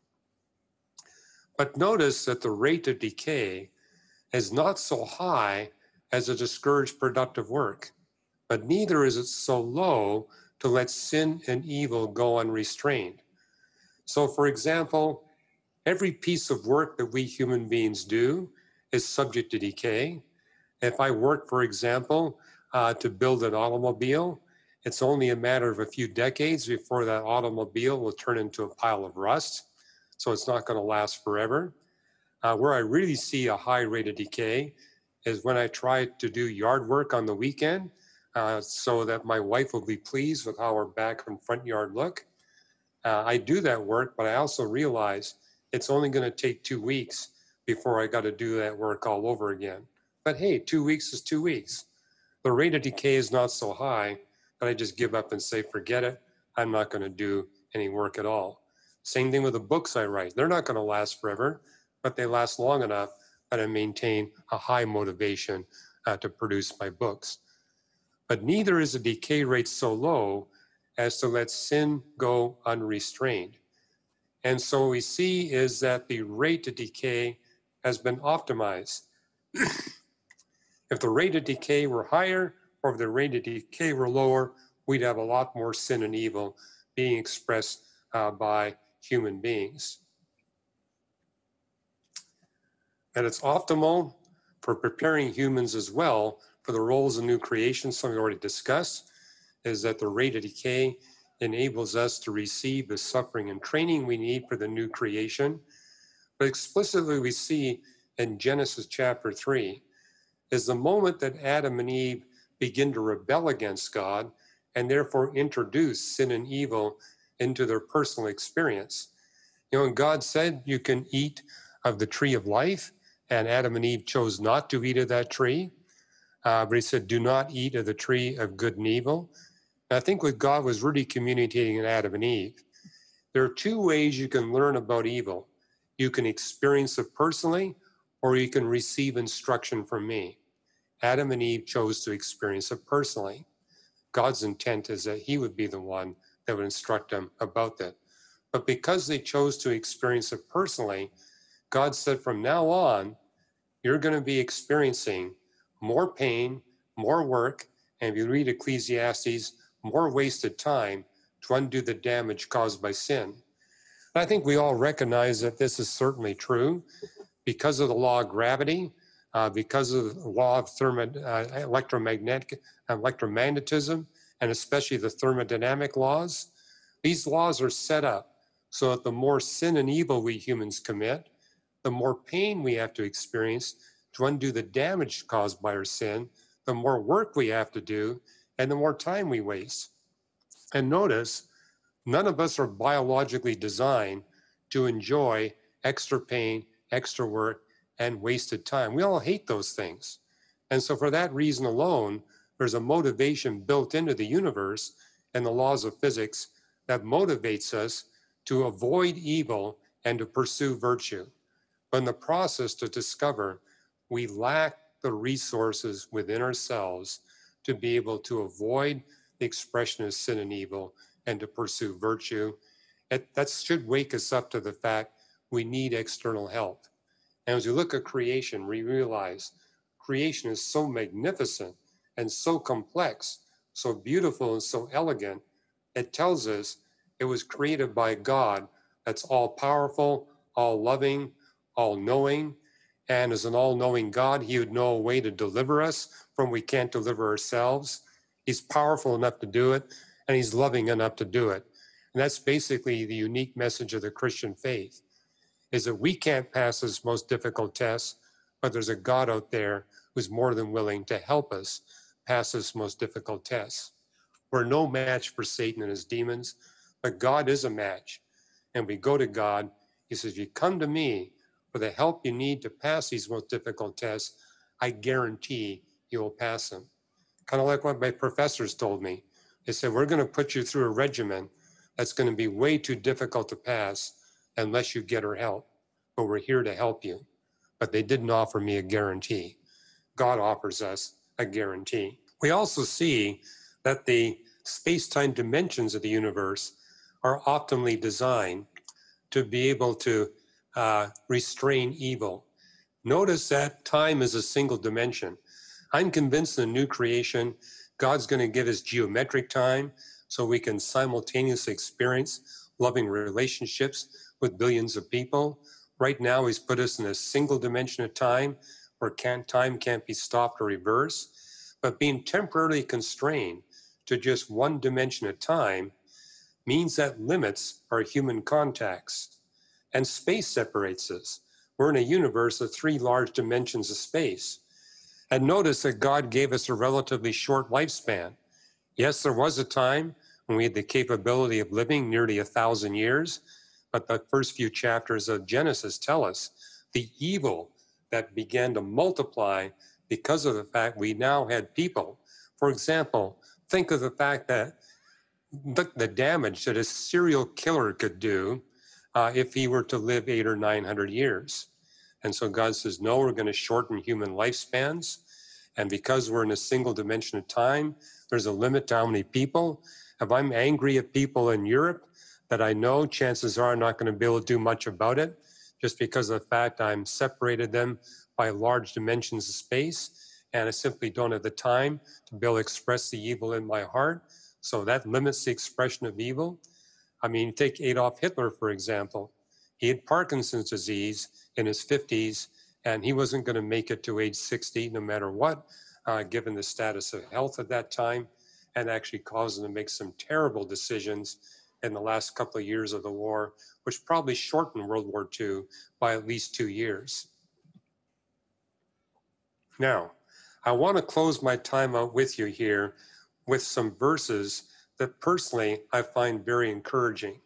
But notice that the rate of decay is not so high as to discourage productive work, but neither is it so low to let sin and evil go unrestrained. So for example, every piece of work that we human beings do is subject to decay. If I work, for example, uh, to build an automobile, It's only a matter of a few decades before that automobile will turn into a pile of rust. So it's not going to last forever. Uh, where I really see a high rate of decay is when I try to do yard work on the weekend uh, so that my wife will be pleased with how our back and front yard look. Uh, I do that work, but I also realize it's only going to take two weeks before I got to do that work all over again. But hey, two weeks is two weeks. The rate of decay is not so high that I just give up and say, forget it. I'm not going to do any work at all. Same thing with the books I write. They're not going to last forever, but they last long enough that I maintain a high motivation uh, to produce my books. But neither is the decay rate so low as to let sin go unrestrained. And so what we see is that the rate of decay has been optimized. If the rate of decay were higher, or if the rate of decay were lower, we'd have a lot more sin and evil being expressed uh, by human beings. And it's optimal for preparing humans as well for the roles of new creation, something we already discussed, is that the rate of decay enables us to receive the suffering and training we need for the new creation. But explicitly we see in Genesis chapter three, is the moment that Adam and Eve begin to rebel against God and therefore introduce sin and evil into their personal experience. You know, and God said you can eat of the tree of life, and Adam and Eve chose not to eat of that tree. Uh, but he said, do not eat of the tree of good and evil. And I think what God was really communicating in Adam and Eve, there are two ways you can learn about evil. You can experience it personally, or you can receive instruction from me. Adam and Eve chose to experience it personally. God's intent is that he would be the one that would instruct them about that. But because they chose to experience it personally, God said from now on, you're going to be experiencing more pain, more work, and if you read Ecclesiastes, more wasted time to undo the damage caused by sin. And I think we all recognize that this is certainly true because of the law of gravity, uh, because of the law of thermo, uh, electromagnetic, electromagnetism, and especially the thermodynamic laws. These laws are set up so that the more sin and evil we humans commit, the more pain we have to experience to undo the damage caused by our sin, the more work we have to do, and the more time we waste. And notice, none of us are biologically designed to enjoy extra pain, extra work, and wasted time. We all hate those things. And so for that reason alone, there's a motivation built into the universe and the laws of physics that motivates us to avoid evil and to pursue virtue. But in the process to discover we lack the resources within ourselves to be able to avoid the expression of sin and evil and to pursue virtue. It, that should wake us up to the fact we need external help. And as we look at creation, we realize creation is so magnificent and so complex, so beautiful and so elegant. It tells us it was created by God that's all powerful, all loving, all knowing. And as an all-knowing God, he would know a way to deliver us from we can't deliver ourselves. He's powerful enough to do it, and he's loving enough to do it. And that's basically the unique message of the Christian faith, is that we can't pass this most difficult test, but there's a God out there who's more than willing to help us pass this most difficult test. We're no match for Satan and his demons, but God is a match. And we go to God, he says, if you come to me for the help you need to pass these most difficult tests, I guarantee you will pass them. Kind of like what my professors told me. They said, we're going to put you through a regimen that's going to be way too difficult to pass unless you get our help. But we're here to help you. But they didn't offer me a guarantee. God offers us a guarantee. We also see that the space-time dimensions of the universe are optimally designed to be able to uh, restrain evil. Notice that time is a single dimension. I'm convinced in the new creation, God's going to give us geometric time so we can simultaneously experience loving relationships with billions of people. Right now, he's put us in a single dimension of time where can't, time can't be stopped or reversed. But being temporarily constrained to just one dimension at a time means that limits our human contacts, and space separates us. We're in a universe of three large dimensions of space. And notice that God gave us a relatively short lifespan. Yes, there was a time when we had the capability of living nearly a thousand years, but the first few chapters of Genesis tell us the evil that began to multiply because of the fact we now had people. For example, think of the fact that the, the damage that a serial killer could do uh, if he were to live eight or nine hundred years. And so God says, no, we're going to shorten human lifespans. And because we're in a single dimension of time, there's a limit to how many people. If I'm angry at people in Europe that I know, chances are I'm not going to be able to do much about it, just because of the fact I'm separated them by large dimensions of space, and I simply don't have the time to be able to express the evil in my heart. So that limits the expression of evil. I mean, take Adolf Hitler, for example. He had Parkinson's disease in his fifties, and he wasn't going to make it to age sixty, no matter what, uh, given the status of health at that time, and actually caused him to make some terrible decisions in the last couple of years of the war, which probably shortened World War Two by at least two years. Now, I want to close my time out with you here with some verses that personally I find very encouraging.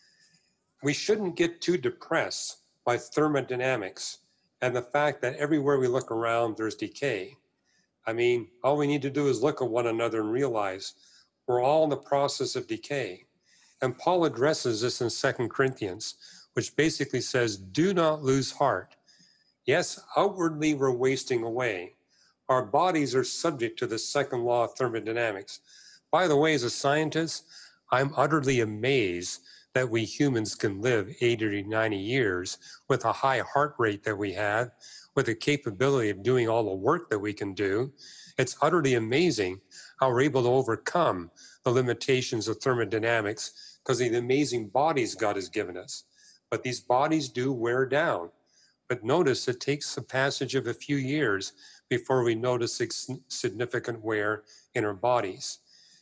We shouldn't get too depressed by thermodynamics and the fact that everywhere we look around, there's decay. I mean, all we need to do is look at one another and realize we're all in the process of decay. And Paul addresses this in Second Corinthians, which basically says, do not lose heart. Yes, outwardly we're wasting away. Our bodies are subject to the second law of thermodynamics. By the way, as a scientist, I'm utterly amazed that we humans can live eighty or ninety years with a high heart rate that we have, with the capability of doing all the work that we can do. It's utterly amazing how we're able to overcome the limitations of thermodynamics because of the amazing bodies God has given us. But these bodies do wear down. But notice it takes a passage of a few years before we notice significant wear in our bodies.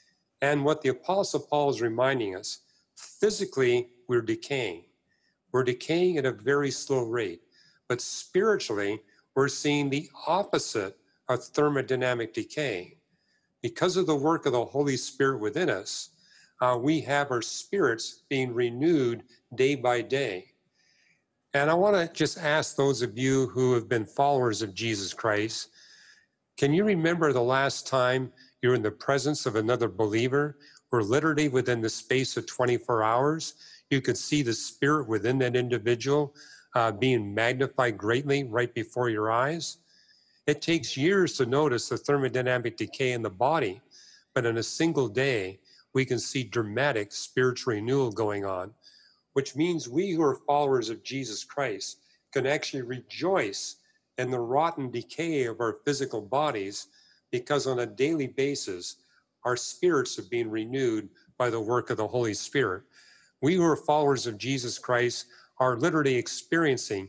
And what the Apostle Paul is reminding us, physically, we're decaying. We're decaying at a very slow rate. But spiritually, we're seeing the opposite of thermodynamic decay. Because of the work of the Holy Spirit within us, uh, we have our spirits being renewed day by day. And I want to just ask those of you who have been followers of Jesus Christ, can you remember the last time you were in the presence of another believer, where literally within the space of twenty-four hours, you could see the spirit within that individual uh, being magnified greatly right before your eyes? It takes years to notice the thermodynamic decay in the body, but in a single day, we can see dramatic spiritual renewal going on, which means we who are followers of Jesus Christ can actually rejoice in the rotten decay of our physical bodies, because on a daily basis, our spirits are being renewed by the work of the Holy Spirit. We who are followers of Jesus Christ are literally experiencing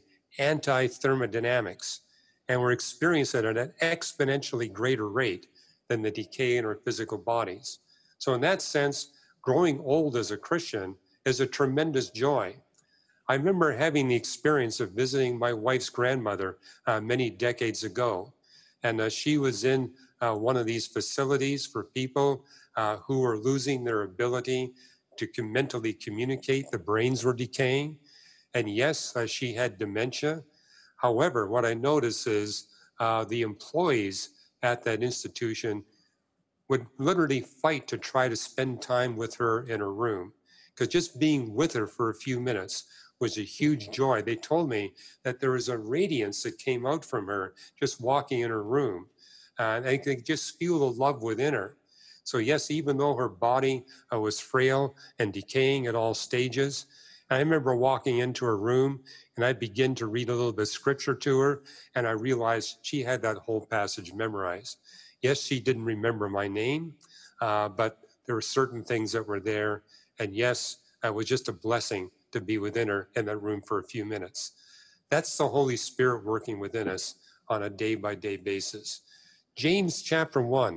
anti-thermodynamics, and we're experiencing it at an exponentially greater rate than the decay in our physical bodies. So in that sense, growing old as a Christian is a tremendous joy. I remember having the experience of visiting my wife's grandmother uh, many decades ago, and uh, she was in uh, one of these facilities for people uh, who were losing their ability to com- mentally communicate. The brains were decaying, and yes, uh, she had dementia. However, what I noticed is uh, the employees at that institution would literally fight to try to spend time with her in her room, because just being with her for a few minutes was a huge joy. They told me that there was a radiance that came out from her just walking in her room. Uh, and they could just feel the love within her. So yes, even though her body uh, was frail and decaying at all stages, I remember walking into her room and I began to read a little bit of scripture to her, and I realized she had that whole passage memorized. Yes, she didn't remember my name, uh, but there were certain things that were there. And yes, it was just a blessing to be within her in that room for a few minutes. That's the Holy Spirit working within us on a day-by-day basis. James chapter one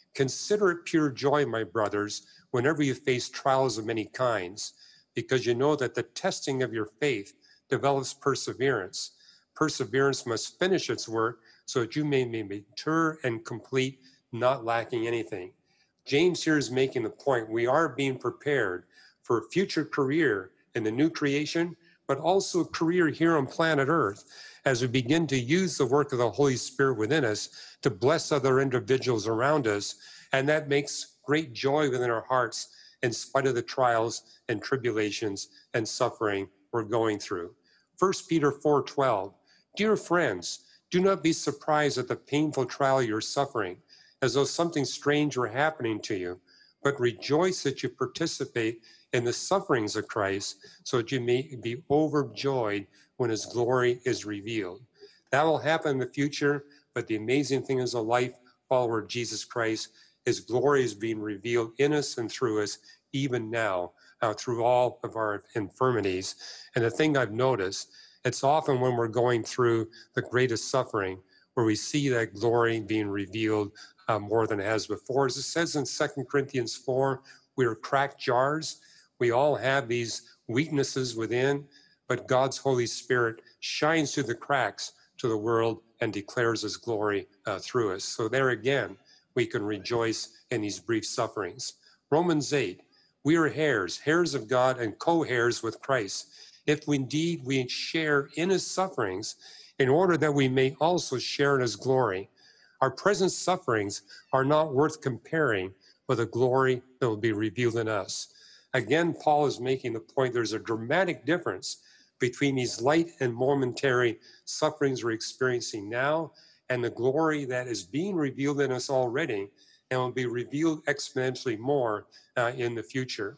Consider it pure joy, my brothers, whenever you face trials of many kinds, because you know that the testing of your faith develops perseverance. Perseverance must finish its work so that you may be mature and complete, not lacking anything. James here is making the point we are being prepared for a future career in the new creation, but also a career here on planet Earth as we begin to use the work of the Holy Spirit within us to bless other individuals around us. And that makes great joy within our hearts in spite of the trials and tribulations and suffering we're going through. First Peter four twelve, dear friends, do not be surprised at the painful trial you're suffering, as though something strange were happening to you, but rejoice that you participate in the sufferings of Christ, so that you may be overjoyed when his glory is revealed. That will happen in the future, but the amazing thing is a life follower of Jesus Christ, his glory is being revealed in us and through us, even now, uh, through all of our infirmities. And the thing I've noticed, it's often when we're going through the greatest suffering where we see that glory being revealed uh, more than it has before. As it says in Second Corinthians four, we are cracked jars. We all have these weaknesses within, but God's Holy Spirit shines through the cracks to the world and declares his glory uh, through us. So there again, we can rejoice in these brief sufferings. Romans eight, we are heirs, heirs of God and co-heirs with Christ, if indeed we share in his sufferings, in order that we may also share in his glory. Our present sufferings are not worth comparing with the glory that will be revealed in us. Again, Paul is making the point there's a dramatic difference between these light and momentary sufferings we're experiencing now and the glory that is being revealed in us already and will be revealed exponentially more uh, in the future.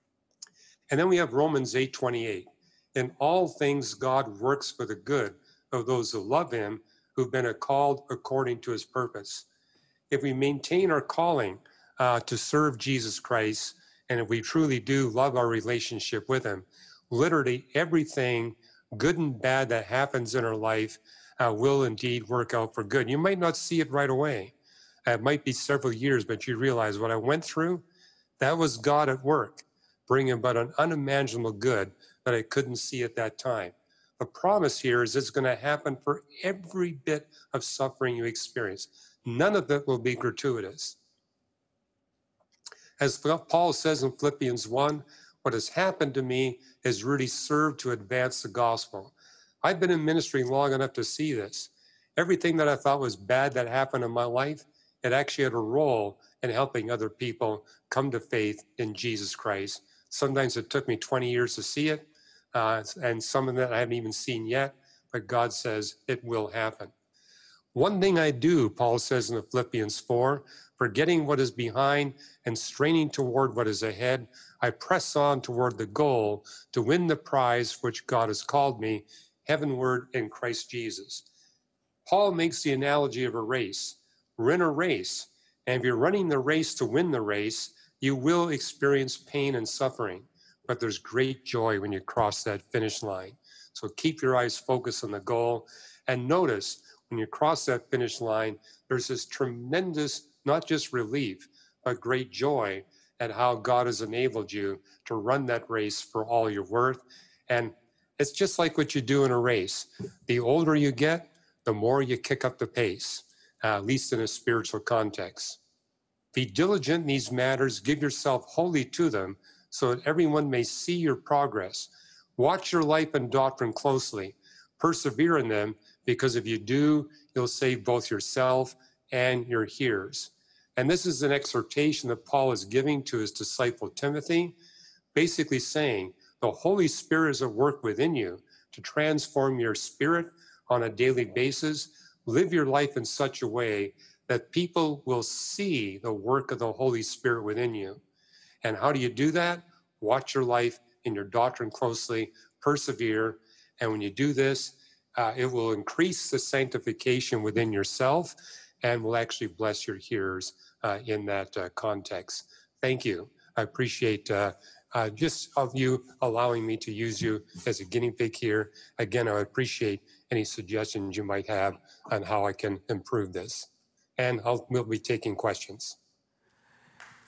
And then we have Romans eight twenty-eight. In all things, God works for the good of those who love him, who've been called according to his purpose. If we maintain our calling uh, to serve Jesus Christ, and if we truly do love our relationship with him, literally everything good and bad that happens in our life uh, will indeed work out for good. You might not see it right away. It might be several years, but you realize what I went through, that was God at work, bringing about an unimaginable good that I couldn't see at that time. The promise here is it's going to happen for every bit of suffering you experience. None of it will be gratuitous. As Paul says in Philippians one, what has happened to me has really served to advance the gospel. I've been in ministry long enough to see this. Everything that I thought was bad that happened in my life, it actually had a role in helping other people come to faith in Jesus Christ. Sometimes it took me twenty years to see it, uh, and some of that I haven't even seen yet, but God says it will happen. One thing I do, Paul says in Philippians four, forgetting what is behind and straining toward what is ahead, I press on toward the goal to win the prize which God has called me heavenward in Christ Jesus. Paul makes the analogy of a race. We're in a race, and if you're running the race to win the race, you will experience pain and suffering, but there's great joy when you cross that finish line. So keep your eyes focused on the goal, and notice when you cross that finish line, there's this tremendous, not just relief, but great joy at how God has enabled you to run that race for all you're worth. And it's just like what you do in a race. The older you get, the more you kick up the pace, uh, at least in a spiritual context. Be diligent in these matters, give yourself wholly to them, so that everyone may see your progress. Watch your life and doctrine closely. Persevere in them, because if you do, you'll save both yourself and your hearers. And this is an exhortation that Paul is giving to his disciple Timothy, basically saying, the Holy Spirit is at work within you to transform your spirit on a daily basis. Live your life in such a way that people will see the work of the Holy Spirit within you. And how do you do that? Watch your life and your doctrine closely, persevere. And when you do this, uh, it will increase the sanctification within yourself and will actually bless your hearers uh, in that uh, context. Thank you. I appreciate uh, uh, just of you allowing me to use you as a guinea pig here. Again, I appreciate any suggestions you might have on how I can improve this. And I'll, we'll be taking questions.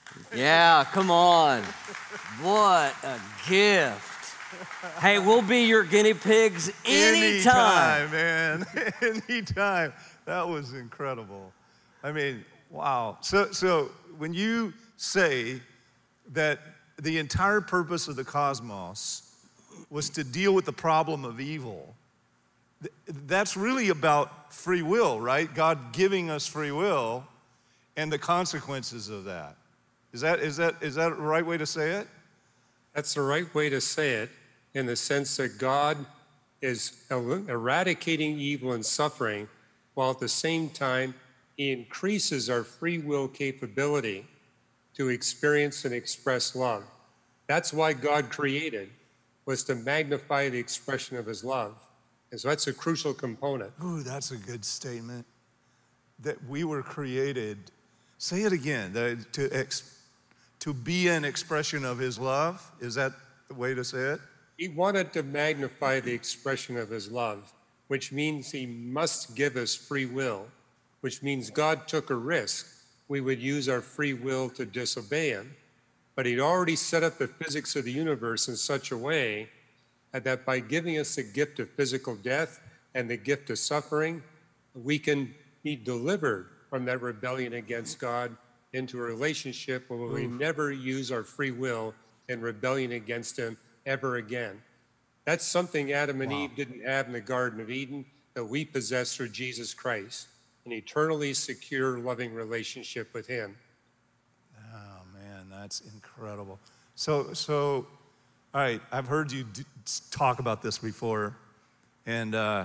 Yeah, come on. What a gift. Hey, we'll be your guinea pigs anytime. Anytime, man. Anytime. That was incredible. I mean, wow. So, so when you say that the entire purpose of the cosmos was to deal with the problem of evil, th- that's really about free will, right? God giving us free will and the consequences of that. Is that, is that, is that the right way to say it? That's the right way to say it, in the sense that God is eradicating evil and suffering, while at the same time, he increases our free will capability to experience and express love. That's why God created, was to magnify the expression of his love. And so that's a crucial component. Ooh, that's a good statement. That we were created, say it again, that to, ex, to be an expression of his love. Is that the way to say it? He wanted to magnify the expression of his love, which means he must give us free will, which means God took a risk. We would use our free will to disobey him. But he'd already set up the physics of the universe in such a way that by giving us the gift of physical death and the gift of suffering, we can be delivered from that rebellion against God into a relationship where we never use our free will in rebellion against him ever again. That's something Adam and wow. Eve didn't have in the Garden of Eden that we possess through Jesus Christ, an eternally secure, loving relationship with him. Oh, man, that's incredible. So, so, all right, I've heard you d- talk about this before, and uh,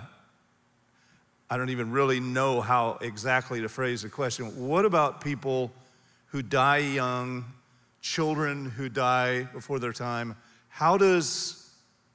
I don't even really know how exactly to phrase the question. What about people who die young, children who die before their time? How does,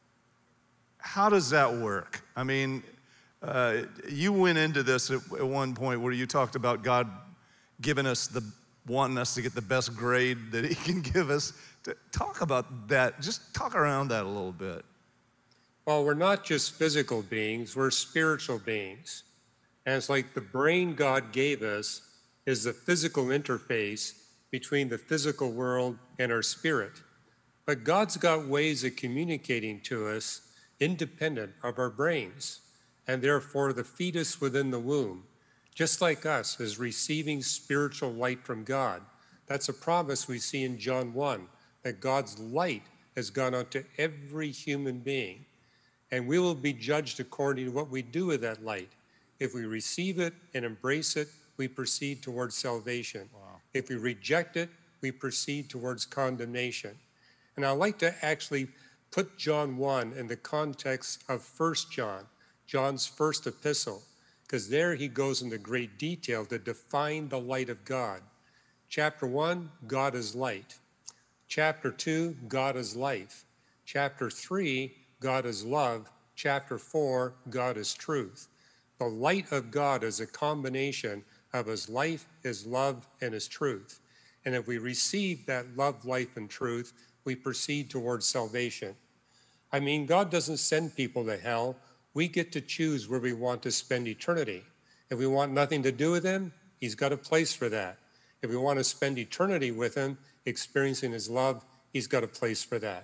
how does that work? I mean, uh, you went into this at, at one point where you talked about God giving us the, wanting us to get the best grade that he can give us. To talk about that, just talk around that a little bit. Well, we're not just physical beings, we're spiritual beings. And it's like the brain God gave us is the physical interface between the physical world and our spirit. But God's got ways of communicating to us independent of our brains. And therefore, the fetus within the womb, just like us, is receiving spiritual light from God. That's a promise we see in John one, that God's light has gone out to every human being. And we will be judged according to what we do with that light. If we receive it and embrace it, we proceed towards salvation. Wow. If we reject it, we proceed towards condemnation. And I like to actually put John one in the context of First John, John's first epistle, because there he goes into great detail to define the light of God. Chapter one, God is light. Chapter two, God is life. Chapter three, God is love. Chapter four, God is truth. The light of God is a combination of his life, his love, and his truth. And if we receive that love, life, and truth, we proceed towards salvation. I mean, God doesn't send people to hell. We get to choose where we want to spend eternity. If we want nothing to do with him, he's got a place for that. If we want to spend eternity with him, experiencing his love, he's got a place for that.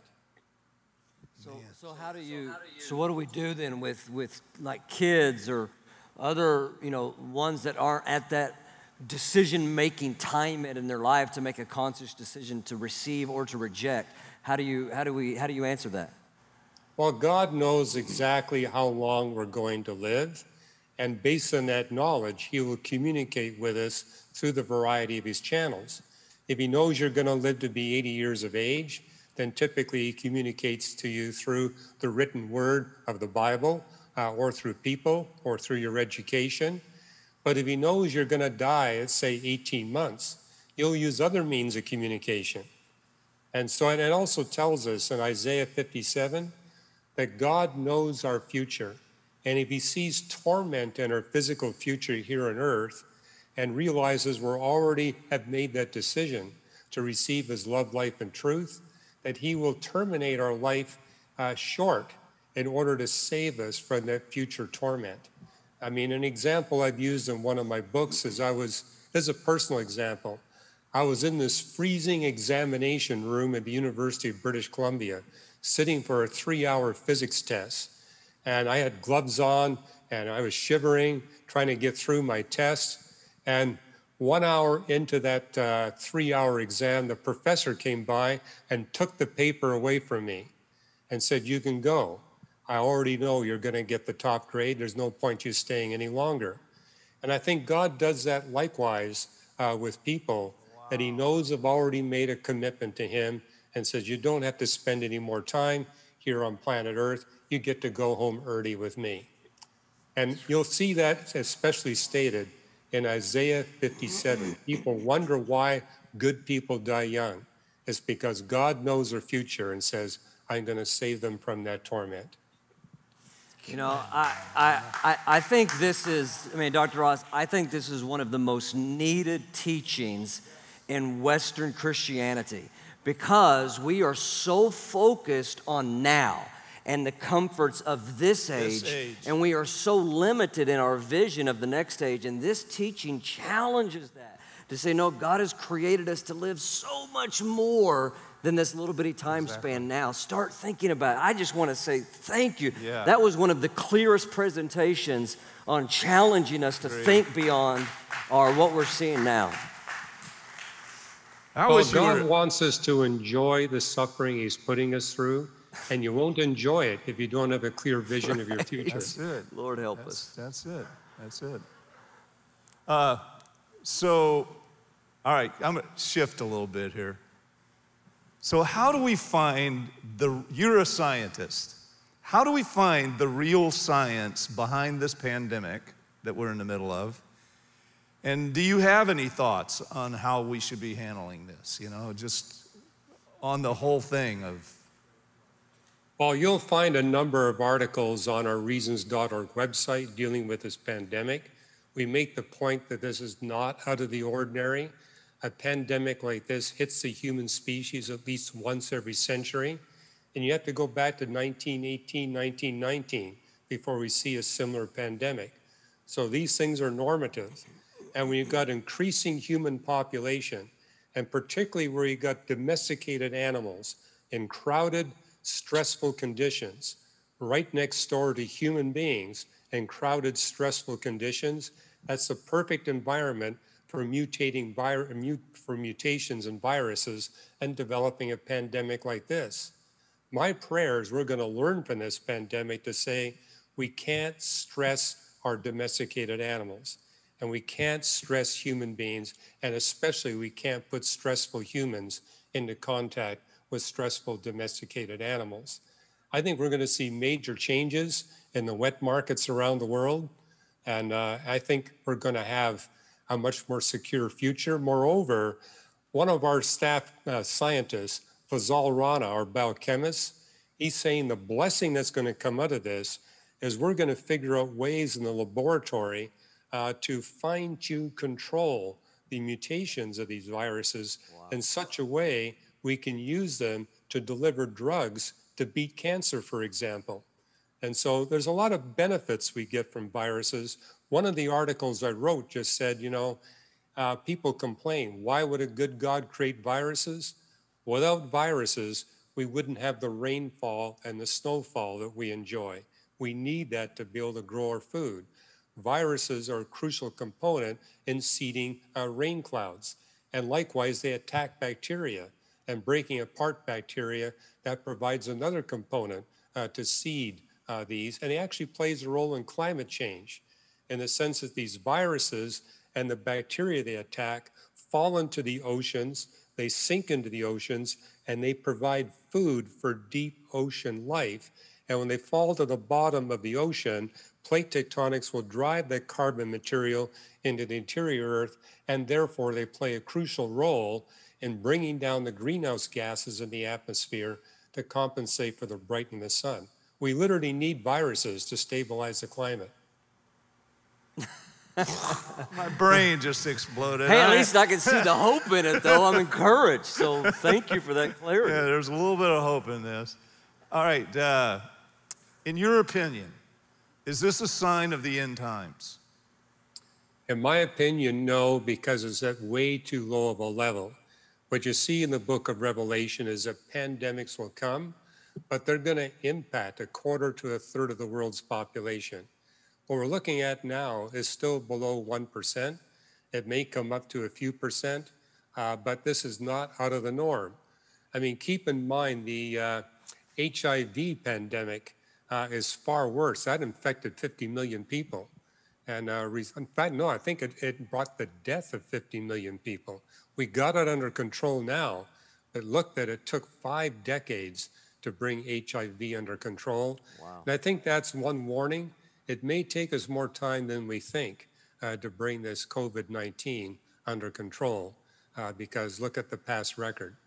So, so how do you, so what do we do then with, with like kids or other, you know, ones that aren't at that decision-making time in their life to make a conscious decision to receive or to reject? How do you, how do we, how do you answer that? Well, God knows exactly how long we're going to live, and based on that knowledge, he will communicate with us through the variety of his channels. If he knows you're going to live to be eighty years of age, then typically he communicates to you through the written word of the Bible, uh, or through people, or through your education. But if he knows you're going to die at, say, eighteen months, he'll use other means of communication. And so and it also tells us in Isaiah fifty-seven that God knows our future. And if he sees torment in our physical future here on earth and realizes we're already have made that decision to receive his love, life, and truth, that he will terminate our life uh, short in order to save us from that future torment. I mean, an example I've used in one of my books is I was, this is a personal example. I was in this freezing examination room at the University of British Columbia, sitting for a three-hour physics test. And I had gloves on, and I was shivering, trying to get through my test. And one hour into that uh, three-hour exam, the professor came by and took the paper away from me and said, "You can go. I already know you're going to get the top grade. There's no point you staying any longer." And I think God does that likewise uh, with people, wow. that he knows have already made a commitment to him and says, you don't have to spend any more time here on planet Earth. You get to go home early with me. And you'll see that especially stated in Isaiah fifty-seven. People wonder why good people die young. It's because God knows their future and says, I'm going to save them from that torment. You know, I, I, I, I think this is, I mean, Doctor Ross, I think this is one of the most needed teachings in Western Christianity because we are so focused on now and the comforts of this age, this age, and we are so limited in our vision of the next age, and this teaching challenges that to say, no, God has created us to live so much more than this little bitty time exactly. span now. Start thinking about it. I just want to say thank you. Yeah. That was one of the clearest presentations on challenging us to Great. think beyond our what we're seeing now. I well, wish God were... wants us to enjoy the suffering he's putting us through, and you won't enjoy it if you don't have a clear vision of your future. That's it. Lord help that's, us. That's it. That's it. Uh, so, all right, I'm going to shift a little bit here. So how do we find the, you're a scientist, how do we find the real science behind this pandemic that we're in the middle of? And do you have any thoughts on how we should be handling this, you know, just on the whole thing of? Well, you'll find a number of articles on our reasons dot org website dealing with this pandemic. We make the point that this is not out of the ordinary. A pandemic like this hits the human species at least once every century. And you have to go back to nineteen eighteen, nineteen nineteen before we see a similar pandemic. So these things are normative. And when you've got increasing human population, and particularly where you've got domesticated animals in crowded, stressful conditions, right next door to human beings in crowded, stressful conditions, that's the perfect environment for mutating for mutations and viruses and developing a pandemic like this. My prayer is we're going to learn from this pandemic to say we can't stress our domesticated animals, and we can't stress human beings, and especially we can't put stressful humans into contact with stressful domesticated animals. I think we're going to see major changes in the wet markets around the world, and uh, I think we're going to have a much more secure future. Moreover, one of our staff uh, scientists, Fazal Rana, our biochemist, he's saying the blessing that's going to come out of this is we're going to figure out ways in the laboratory uh, to fine-tune control the mutations of these viruses wow. in such a way we can use them to deliver drugs to beat cancer, for example. And so there's a lot of benefits we get from viruses. One of the articles I wrote just said, you know, uh, people complain, why would a good God create viruses? Without viruses, we wouldn't have the rainfall and the snowfall that we enjoy. We need that to be able to grow our food. Viruses are a crucial component in seeding uh, rain clouds. And likewise, they attack bacteria, and breaking apart bacteria, that provides another component uh, to seed uh, these. And it actually plays a role in climate change, in the sense that these viruses and the bacteria they attack fall into the oceans, they sink into the oceans, and they provide food for deep ocean life. And when they fall to the bottom of the ocean, plate tectonics will drive that carbon material into the interior Earth, and therefore they play a crucial role in bringing down the greenhouse gases in the atmosphere to compensate for the brightening of the sun. We literally need viruses to stabilize the climate. My brain just exploded. Hey, at least I can see the hope in it, though. I'm encouraged, so thank you for that clarity. Yeah, there's a little bit of hope in this. All right, uh, in your opinion, is this a sign of the end times? In my opinion, no, because it's at way too low of a level. What you see in the book of Revelation is that pandemics will come, but they're going to impact a quarter to a third of the world's population. What we're looking at now is still below one percent. It may come up to a few percent, uh, but this is not out of the norm. I mean, keep in mind the uh, H I V pandemic uh, is far worse. That infected fifty million people. And uh, in fact, no, I think it, it brought the death of fifty million people. We got it under control now, but look that it took five decades to bring H I V under control. Wow. And I think that's one warning. It may take us more time than we think uh, to bring this COVID nineteen under control, uh, because look at the past record.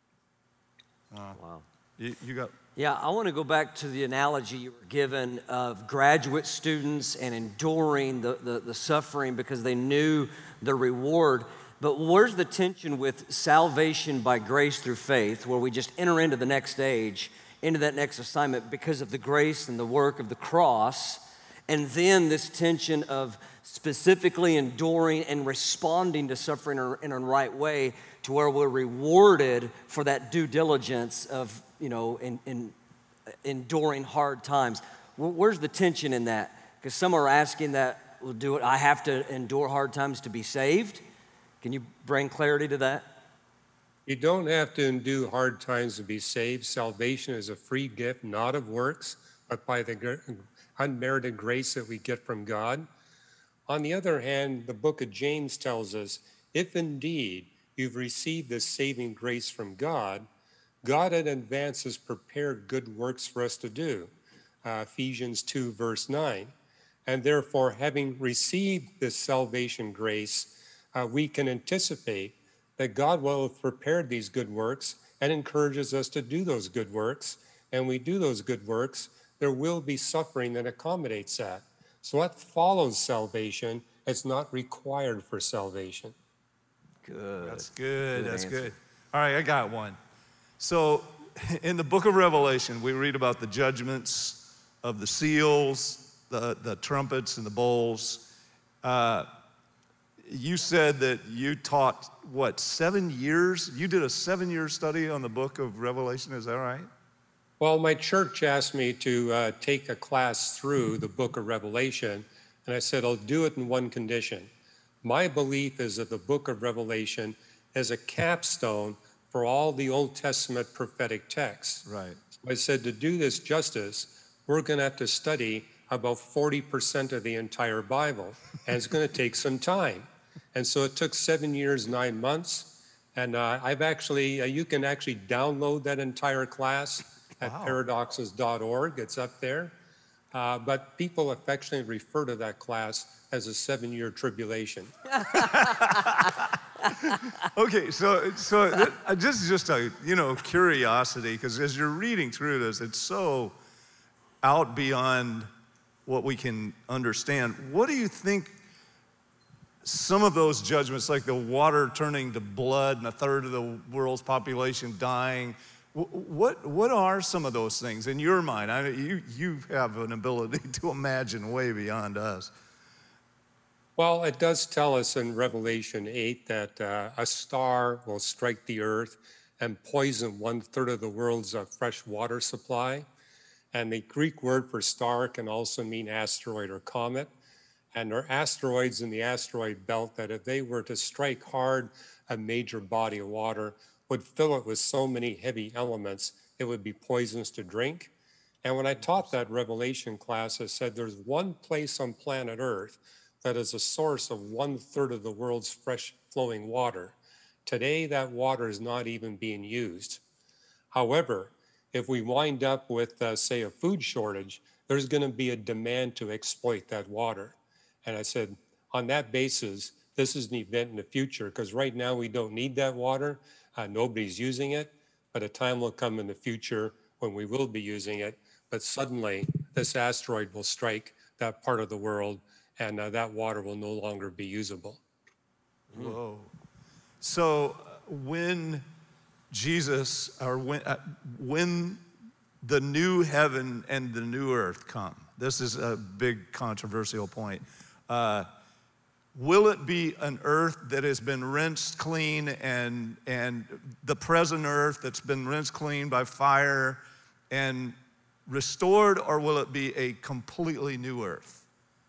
Wow. Wow. You, you got... Yeah, I want to go back to the analogy you were given of graduate students and enduring the, the, the suffering because they knew the reward. But where's the tension with salvation by grace through faith, where we just enter into the next stage, into that next assignment because of the grace and the work of the cross, and then this tension of specifically enduring and responding to suffering in a right way to where we're rewarded for that due diligence of, you know, in, in enduring hard times. Where's the tension in that? Because some are asking that, well, do it, I have to endure hard times to be saved? Can you bring clarity to that? You don't have to endure hard times to be saved. Salvation is a free gift, not of works, but by the unmerited grace that we get from God. On the other hand, the book of James tells us, if indeed you've received this saving grace from God, God in advance has prepared good works for us to do. Uh, Ephesians two, verse nine. And therefore, having received this salvation grace, uh, we can anticipate that God will have prepared these good works and encourages us to do those good works. And we do those good works, there will be suffering that accommodates that. So what follows salvation, it's not required for salvation. Good. That's good, Good that's answer. good. All right, I got one. So in the book of Revelation, we read about the judgments of the seals, the, the trumpets, and the bowls. Uh, you said that you taught, what, seven years? You did a seven-year study on the book of Revelation, is that right? Well, my church asked me to uh, take a class through the book of Revelation, and I said, I'll do it in one condition. My belief is that the book of Revelation is a capstone for all the Old Testament prophetic texts. Right. So I said, to do this justice, we're going to have to study about forty percent of the entire Bible, and it's going to take some time. And so it took seven years, nine months, and uh, I've actually, uh, you can actually download that entire class at Wow. paradoxes dot org. It's up there. Uh, but people affectionately refer to that class as a seven-year tribulation. Okay, so so th- this is just a, you know, curiosity, because as you're reading through this, it's so out beyond what we can understand. What do you think some of those judgments, like the water turning to blood and a third of the world's population dying, What, what are some of those things in your mind? I, you, you have an ability to imagine way beyond us. Well, it does tell us in Revelation eight that uh, a star will strike the earth and poison one third of the world's uh, fresh water supply. And the Greek word for star can also mean asteroid or comet. And there are asteroids in the asteroid belt that if they were to strike hard a major body of water, would fill it with so many heavy elements, it would be poisonous to drink. And when I taught that Revelation class, I said there's one place on planet Earth that is a source of one third of the world's fresh flowing water. Today, that water is not even being used. However, if we wind up with, uh, say, a food shortage, there's gonna be a demand to exploit that water. And I said, on that basis, this is an event in the future, because right now we don't need that water. Uh, nobody's using it, but a time will come in the future when we will be using it. But suddenly, this asteroid will strike that part of the world, and uh, that water will no longer be usable. Whoa. So when Jesus, or when, uh, when the new heaven and the new earth come, this is a big controversial point. Uh, will it be an earth that has been rinsed clean and, and the present earth that's been rinsed clean by fire and restored, or will it be a completely new earth?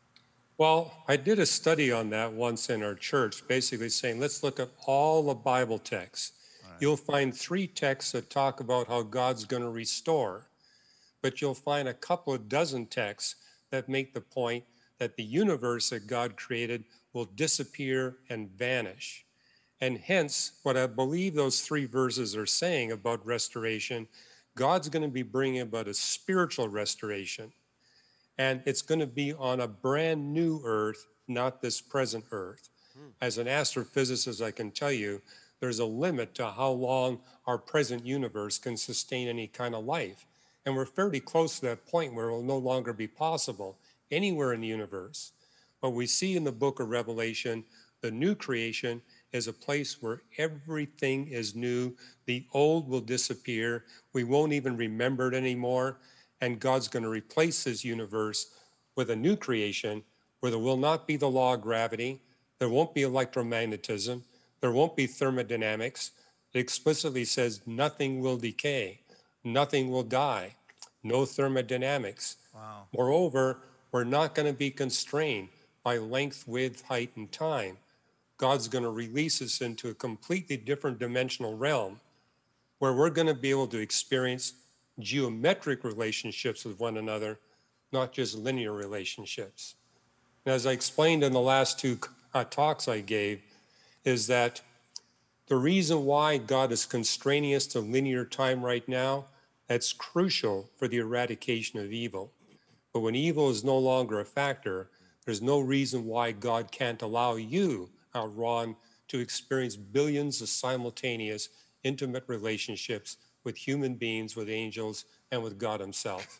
Well, I did a study on that once in our church, basically saying, let's look at all the Bible texts. Right. You'll find three texts that talk about how God's going to restore, but you'll find a couple of dozen texts that make the point that the universe that God created will disappear and vanish. And hence, what I believe those three verses are saying about restoration, God's going to be bringing about a spiritual restoration. And it's going to be on a brand new earth, not this present earth. Hmm. As an astrophysicist, I can tell you, there's a limit to how long our present universe can sustain any kind of life. And we're fairly close to that point where it will no longer be possible anywhere in the universe. But we see in the book of Revelation, the new creation is a place where everything is new. The old will disappear. We won't even remember it anymore. And God's going to replace this universe with a new creation where there will not be the law of gravity. There won't be electromagnetism. There won't be thermodynamics. It explicitly says nothing will decay. Nothing will die. No thermodynamics. Wow. Moreover, we're not going to be constrained by length, width, height, and time. God's going to release us into a completely different dimensional realm where we're going to be able to experience geometric relationships with one another, not just linear relationships. And as I explained in the last two uh, talks I gave, is that the reason why God is constraining us to linear time right now, that's crucial for the eradication of evil. But when evil is no longer a factor, there's no reason why God can't allow you, uh, Ron, to experience billions of simultaneous intimate relationships with human beings, with angels, and with God himself.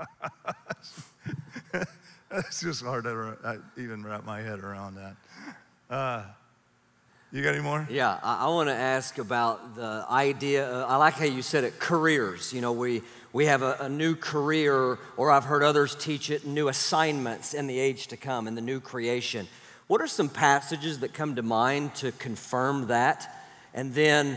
It's just hard to uh, even wrap my head around that. Uh, you got any more? Yeah, I, I want to ask about the idea, uh, I like how you said it, careers. You know, we, we have a, a new career, or I've heard others teach it, new assignments in the age to come, in the new creation. What are some passages that come to mind to confirm that? And then,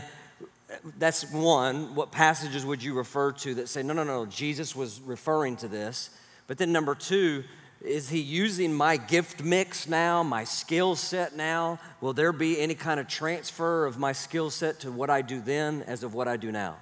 that's one, what passages would you refer to that say, no, no, no, Jesus was referring to this? But then number two, is he using my gift mix now, my skill set now? Will there be any kind of transfer of my skill set to what I do then as of what I do now?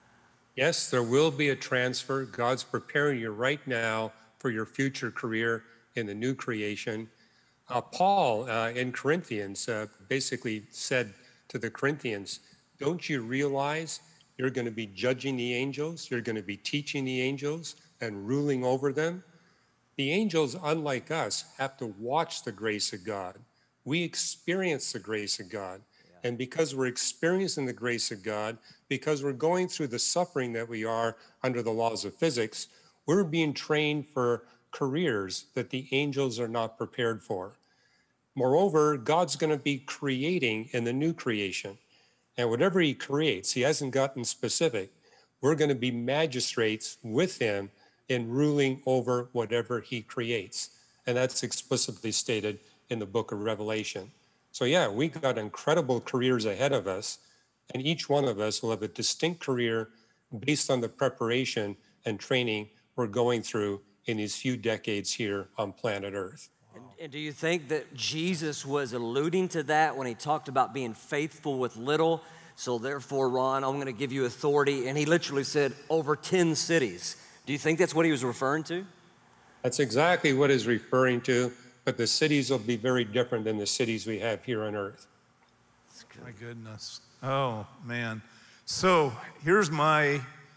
Yes, there will be a transfer. God's preparing you right now for your future career in the new creation. Uh, Paul uh, in Corinthians uh, basically said to the Corinthians, don't you realize you're going to be judging the angels? You're going to be teaching the angels and ruling over them? The angels, unlike us, have to watch the grace of God. We experience the grace of God. Yeah. And because we're experiencing the grace of God, because we're going through the suffering that we are under the laws of physics, we're being trained for careers that the angels are not prepared for. Moreover, God's going to be creating in the new creation. And whatever he creates, he hasn't gotten specific. We're going to be magistrates with him in ruling over whatever he creates. And that's explicitly stated in the book of Revelation. So yeah, we got incredible careers ahead of us, and each one of us will have a distinct career based on the preparation and training we're going through in these few decades here on planet Earth. And, and do you think that Jesus was alluding to that when he talked about being faithful with little? So therefore, Ron, I'm going to give you authority. And he literally said, over ten cities. Do you think that's what he was referring to? That's exactly what he's referring to, but the cities will be very different than the cities we have here on Earth. My goodness. Oh, man. So here's my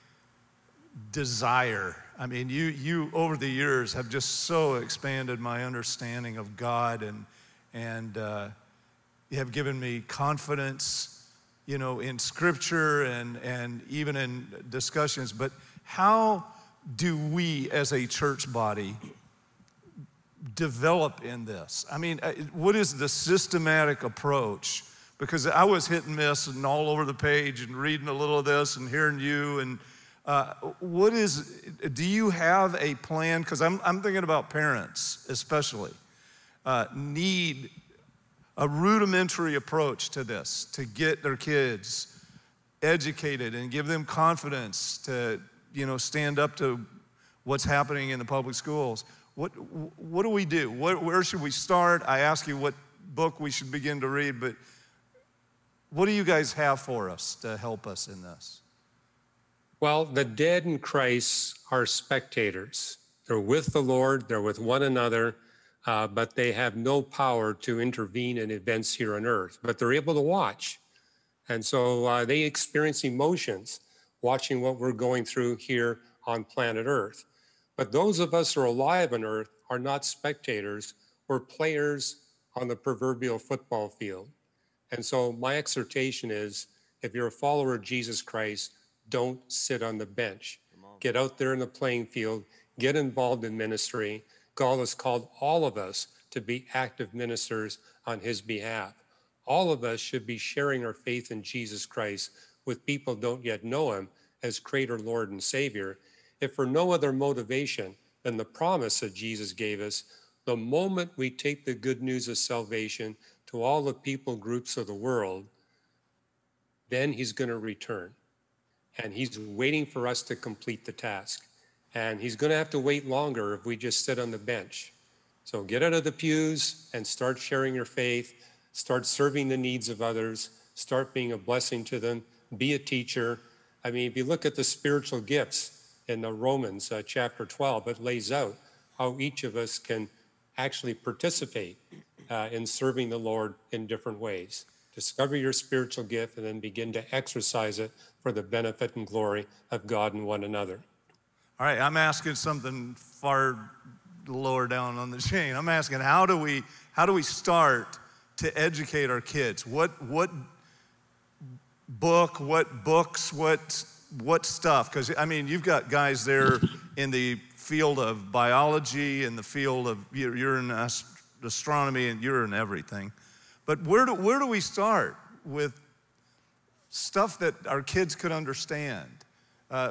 desire. I mean, you, you over the years have just so expanded my understanding of God, and, and uh, you have given me confidence, you know, in Scripture and, and even in discussions. But how do we as a church body develop in this? I mean, what is the systematic approach? Because I was hit and miss and all over the page and reading a little of this and hearing you. And uh, what is, do you have a plan? Because I'm, I'm thinking about parents especially, uh, need a rudimentary approach to this, to get their kids educated and give them confidence to, you know, stand up to what's happening in the public schools. What, what do we do? What, where should we start? I ask you what book we should begin to read, but what do you guys have for us to help us in this? Well, the dead in Christ are spectators. They're with the Lord, they're with one another, uh, but they have no power to intervene in events here on earth, but they're able to watch. And so uh, they experience emotions watching what we're going through here on planet Earth. But those of us who are alive on earth are not spectators, we're players on the proverbial football field. And so my exhortation is, if you're a follower of Jesus Christ, don't sit on the bench. Get out there in the playing field, get involved in ministry. God has called all of us to be active ministers on his behalf. All of us should be sharing our faith in Jesus Christ with people who don't yet know him as Creator, Lord, and Savior, if for no other motivation than the promise that Jesus gave us. The moment we take the good news of salvation to all the people groups of the world, then he's going to return. And he's waiting for us to complete the task. And he's going to have to wait longer if we just sit on the bench. So get out of the pews and start sharing your faith, start serving the needs of others, start being a blessing to them, be a teacher. I mean, if you look at the spiritual gifts in the Romans uh, chapter twelve, it lays out how each of us can actually participate uh, in serving the Lord in different ways. Discover your spiritual gift and then begin to exercise it for the benefit and glory of God and one another. All right, I'm asking something far lower down on the chain. I'm asking, how do we how do we start to educate our kids? What what book, what books, what what stuff? Because I mean, you've got guys there in the field of biology, in the field of you're, you're in ast- astronomy, and you're in everything. But where do where do we start with stuff that our kids could understand? Uh,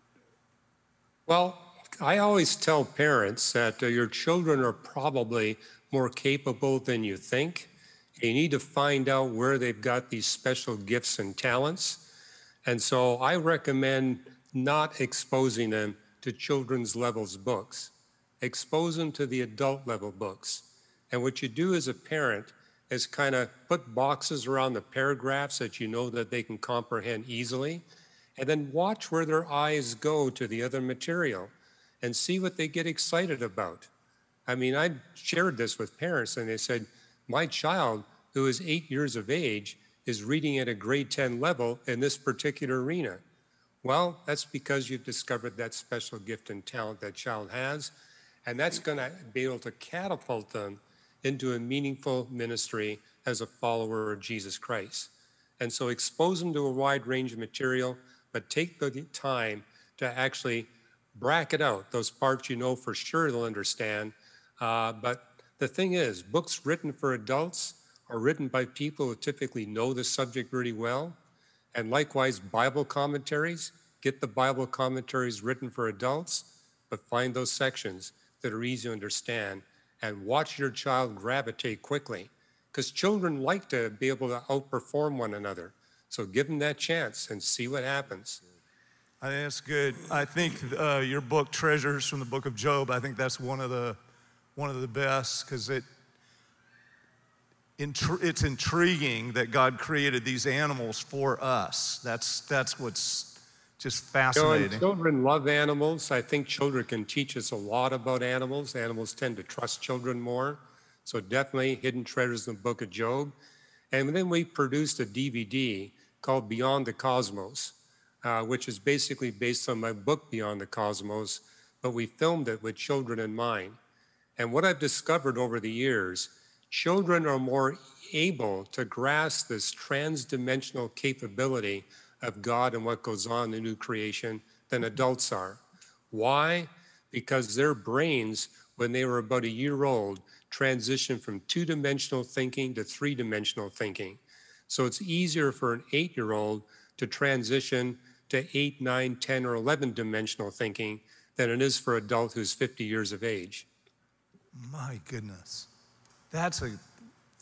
Well, I always tell parents that uh, your children are probably more capable than you think. You need to find out where they've got these special gifts and talents. And so I recommend not exposing them to children's levels books. Expose them to the adult level books. And what you do as a parent is kind of put boxes around the paragraphs that you know that they can comprehend easily, and then watch where their eyes go to the other material and see what they get excited about. I mean, I shared this with parents and they said, my child, who is eight years of age, is reading at a grade ten level in this particular arena. Well, that's because you've discovered that special gift and talent that child has, and that's gonna be able to catapult them into a meaningful ministry as a follower of Jesus Christ. And so expose them to a wide range of material, but take the time to actually bracket out those parts you know for sure they'll understand. Uh, but the thing is, books written for adults are written by people who typically know the subject really well. And likewise, Bible commentaries, get the Bible commentaries written for adults, but find those sections that are easy to understand and watch your child gravitate quickly, because children like to be able to outperform one another. So give them that chance and see what happens. I think that's good. I think uh, your book, Treasures from the Book of Job, I think that's one of the one of the best, because it intri- it's intriguing that God created these animals for us. That's that's what's just fascinating. You know, children love animals. I think children can teach us a lot about animals. Animals tend to trust children more. So definitely Hidden Treasures in the Book of Job. And then we produced a D V D called Beyond the Cosmos, uh, which is basically based on my book, Beyond the Cosmos, but we filmed it with children in mind. And what I've discovered over the years, children are more able to grasp this trans-dimensional capability of God and what goes on in the new creation than adults are. Why? Because their brains, when they were about a year old, transitioned from two-dimensional thinking to three-dimensional thinking. So it's easier for an eight-year-old to transition to eight, nine, ten, or eleven-dimensional thinking than it is for an adult who's fifty years of age. My goodness, that's a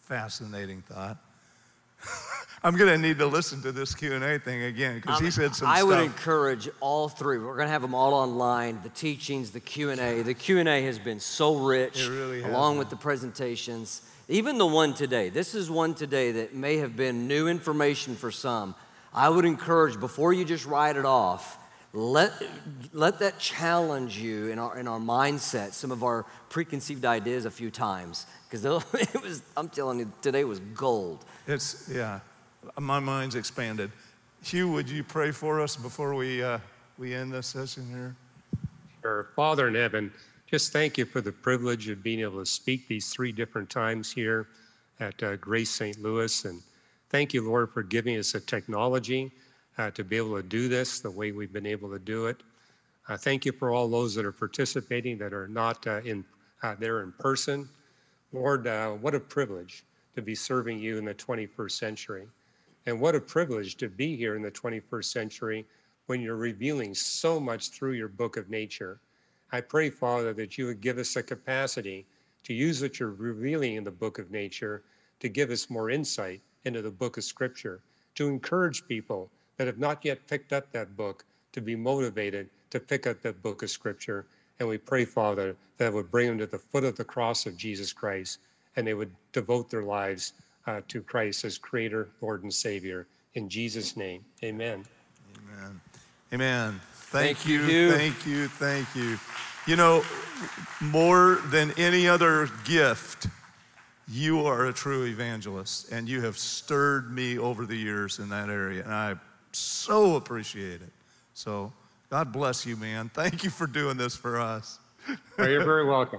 fascinating thought. I'm going to need to listen to this Q and A thing again because he said some I stuff. would encourage all three. We're going to have them all online, the teachings, the Q and A. The Q and A has been so rich, It really has, along man. with the presentations. Even the one today. This is one today that may have been new information for some. I would encourage, before you just write it off, let, let that challenge you in our, in our mindset, some of our preconceived ideas a few times. Because it was, I'm telling you, today was gold. It's, yeah, my mind's expanded. Hugh, would you pray for us before we, uh, we end this session here? Sure. Father in heaven, just thank you for the privilege of being able to speak these three different times here at uh, Grace Saint Louis. And thank you, Lord, for giving us a technology uh, to be able to do this the way we've been able to do it. Uh, thank you for all those that are participating that are not uh, in uh, there in person. Lord, uh, what a privilege to be serving you in the twenty-first century. And what a privilege to be here in the twenty-first century when you're revealing so much through your book of nature. I pray, Father, that you would give us the capacity to use what you're revealing in the book of nature to give us more insight into the book of Scripture, to encourage people that have not yet picked up that book to be motivated to pick up that book of Scripture. And we pray, Father, that it would bring them to the foot of the cross of Jesus Christ, and they would devote their lives uh, to Christ as Creator, Lord, and Savior. In Jesus' name, amen. Amen. Amen. Thank, Thank you, you, Hugh. thank you, thank you. You know, more than any other gift, you are a true evangelist, and you have stirred me over the years in that area, and I so appreciate it. So God bless you, man. Thank you for doing this for us. Well, you're very welcome.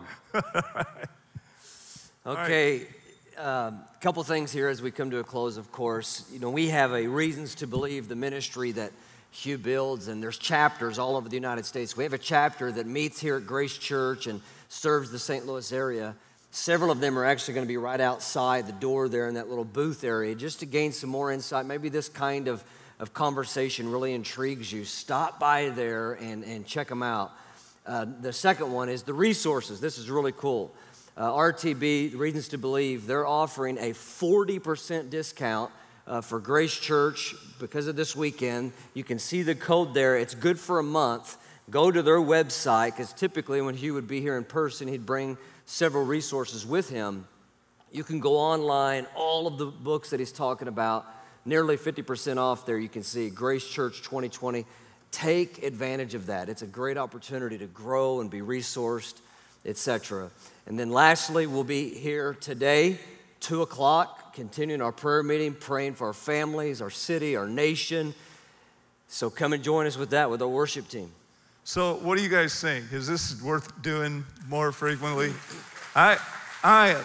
Okay, a um, couple things here as we come to a close, of course. You know, we have a Reasons to Believe, the ministry that Hugh builds, and there's chapters all over the United States. We have a chapter that meets here at Grace Church and serves the Saint Louis area. Several of them are actually going to be right outside the door there in that little booth area, just to gain some more insight. Maybe this kind of, of conversation really intrigues you. Stop by there and, and check them out. Uh, the second one is the resources. This is really cool. Uh, R T B, Reasons to Believe, they're offering a forty percent discount uh, for Grace Church because of this weekend. You can see the code there. It's good for a month. Go to their website, because typically when Hugh would be here in person, he'd bring several resources with him. You can go online, all of the books that he's talking about, nearly fifty percent off there. You can see Grace Church twenty twenty. Take advantage of that. It's a great opportunity to grow and be resourced, et cetera. And then lastly, we'll be here today, two o'clock, continuing our prayer meeting, praying for our families, our city, our nation. So come and join us with that, with our worship team. So what do you guys think? Is this worth doing more frequently? I, I,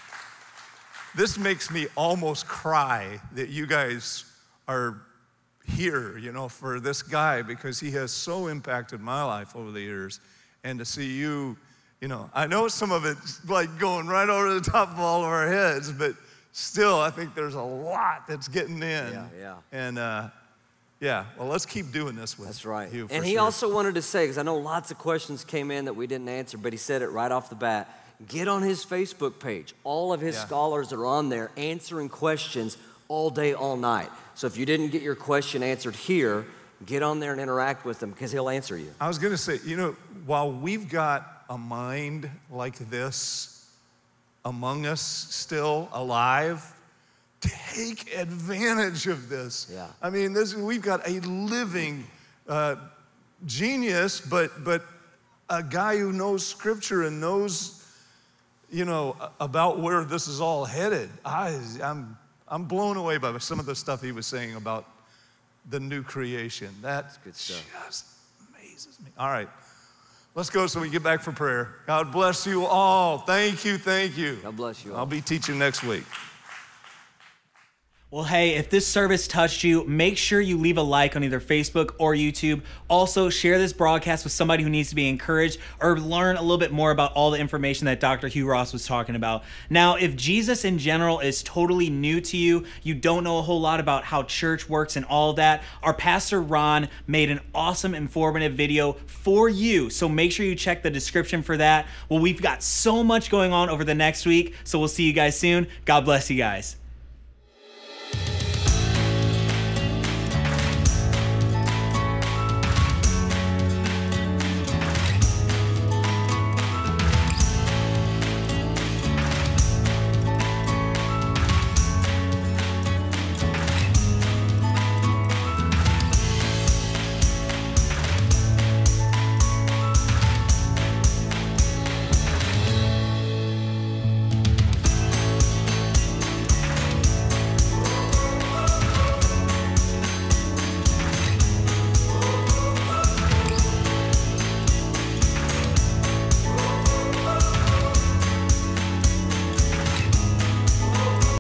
this makes me almost cry that you guys are here, you know, for this guy, because he has so impacted my life over the years. And to see you, you know, I know some of it's like going right over the top of all of our heads, but still, I think there's a lot that's getting in. Yeah, yeah. And, uh, yeah, well, let's keep doing this with That's right. you. For And he sure. also wanted to say, because I know lots of questions came in that we didn't answer, but he said it right off the bat, get on his Facebook page. All of his Yeah. scholars are on there answering questions all day, all night. So if you didn't get your question answered here, get on there and interact with him, because he'll answer you. I was going to say, you know, while we've got a mind like this among us still alive, take advantage of this. Yeah. I mean, this, we've got a living uh, genius, but but a guy who knows Scripture and knows, you know, about where this is all headed. I, I'm I'm blown away by some of the stuff he was saying about the new creation. That good stuff. just amazes me. All right, let's go so we get back for prayer. God bless you all. Thank you, thank you. God bless you all. I'll be teaching next week. Well, hey, if this service touched you, make sure you leave a like on either Facebook or YouTube. Also, share this broadcast with somebody who needs to be encouraged or learn a little bit more about all the information that Doctor Hugh Ross was talking about. Now, if Jesus in general is totally new to you, you don't know a whole lot about how church works and all of that, our pastor Ron made an awesome informative video for you. So make sure you check the description for that. Well, we've got so much going on over the next week, so we'll see you guys soon. God bless you guys.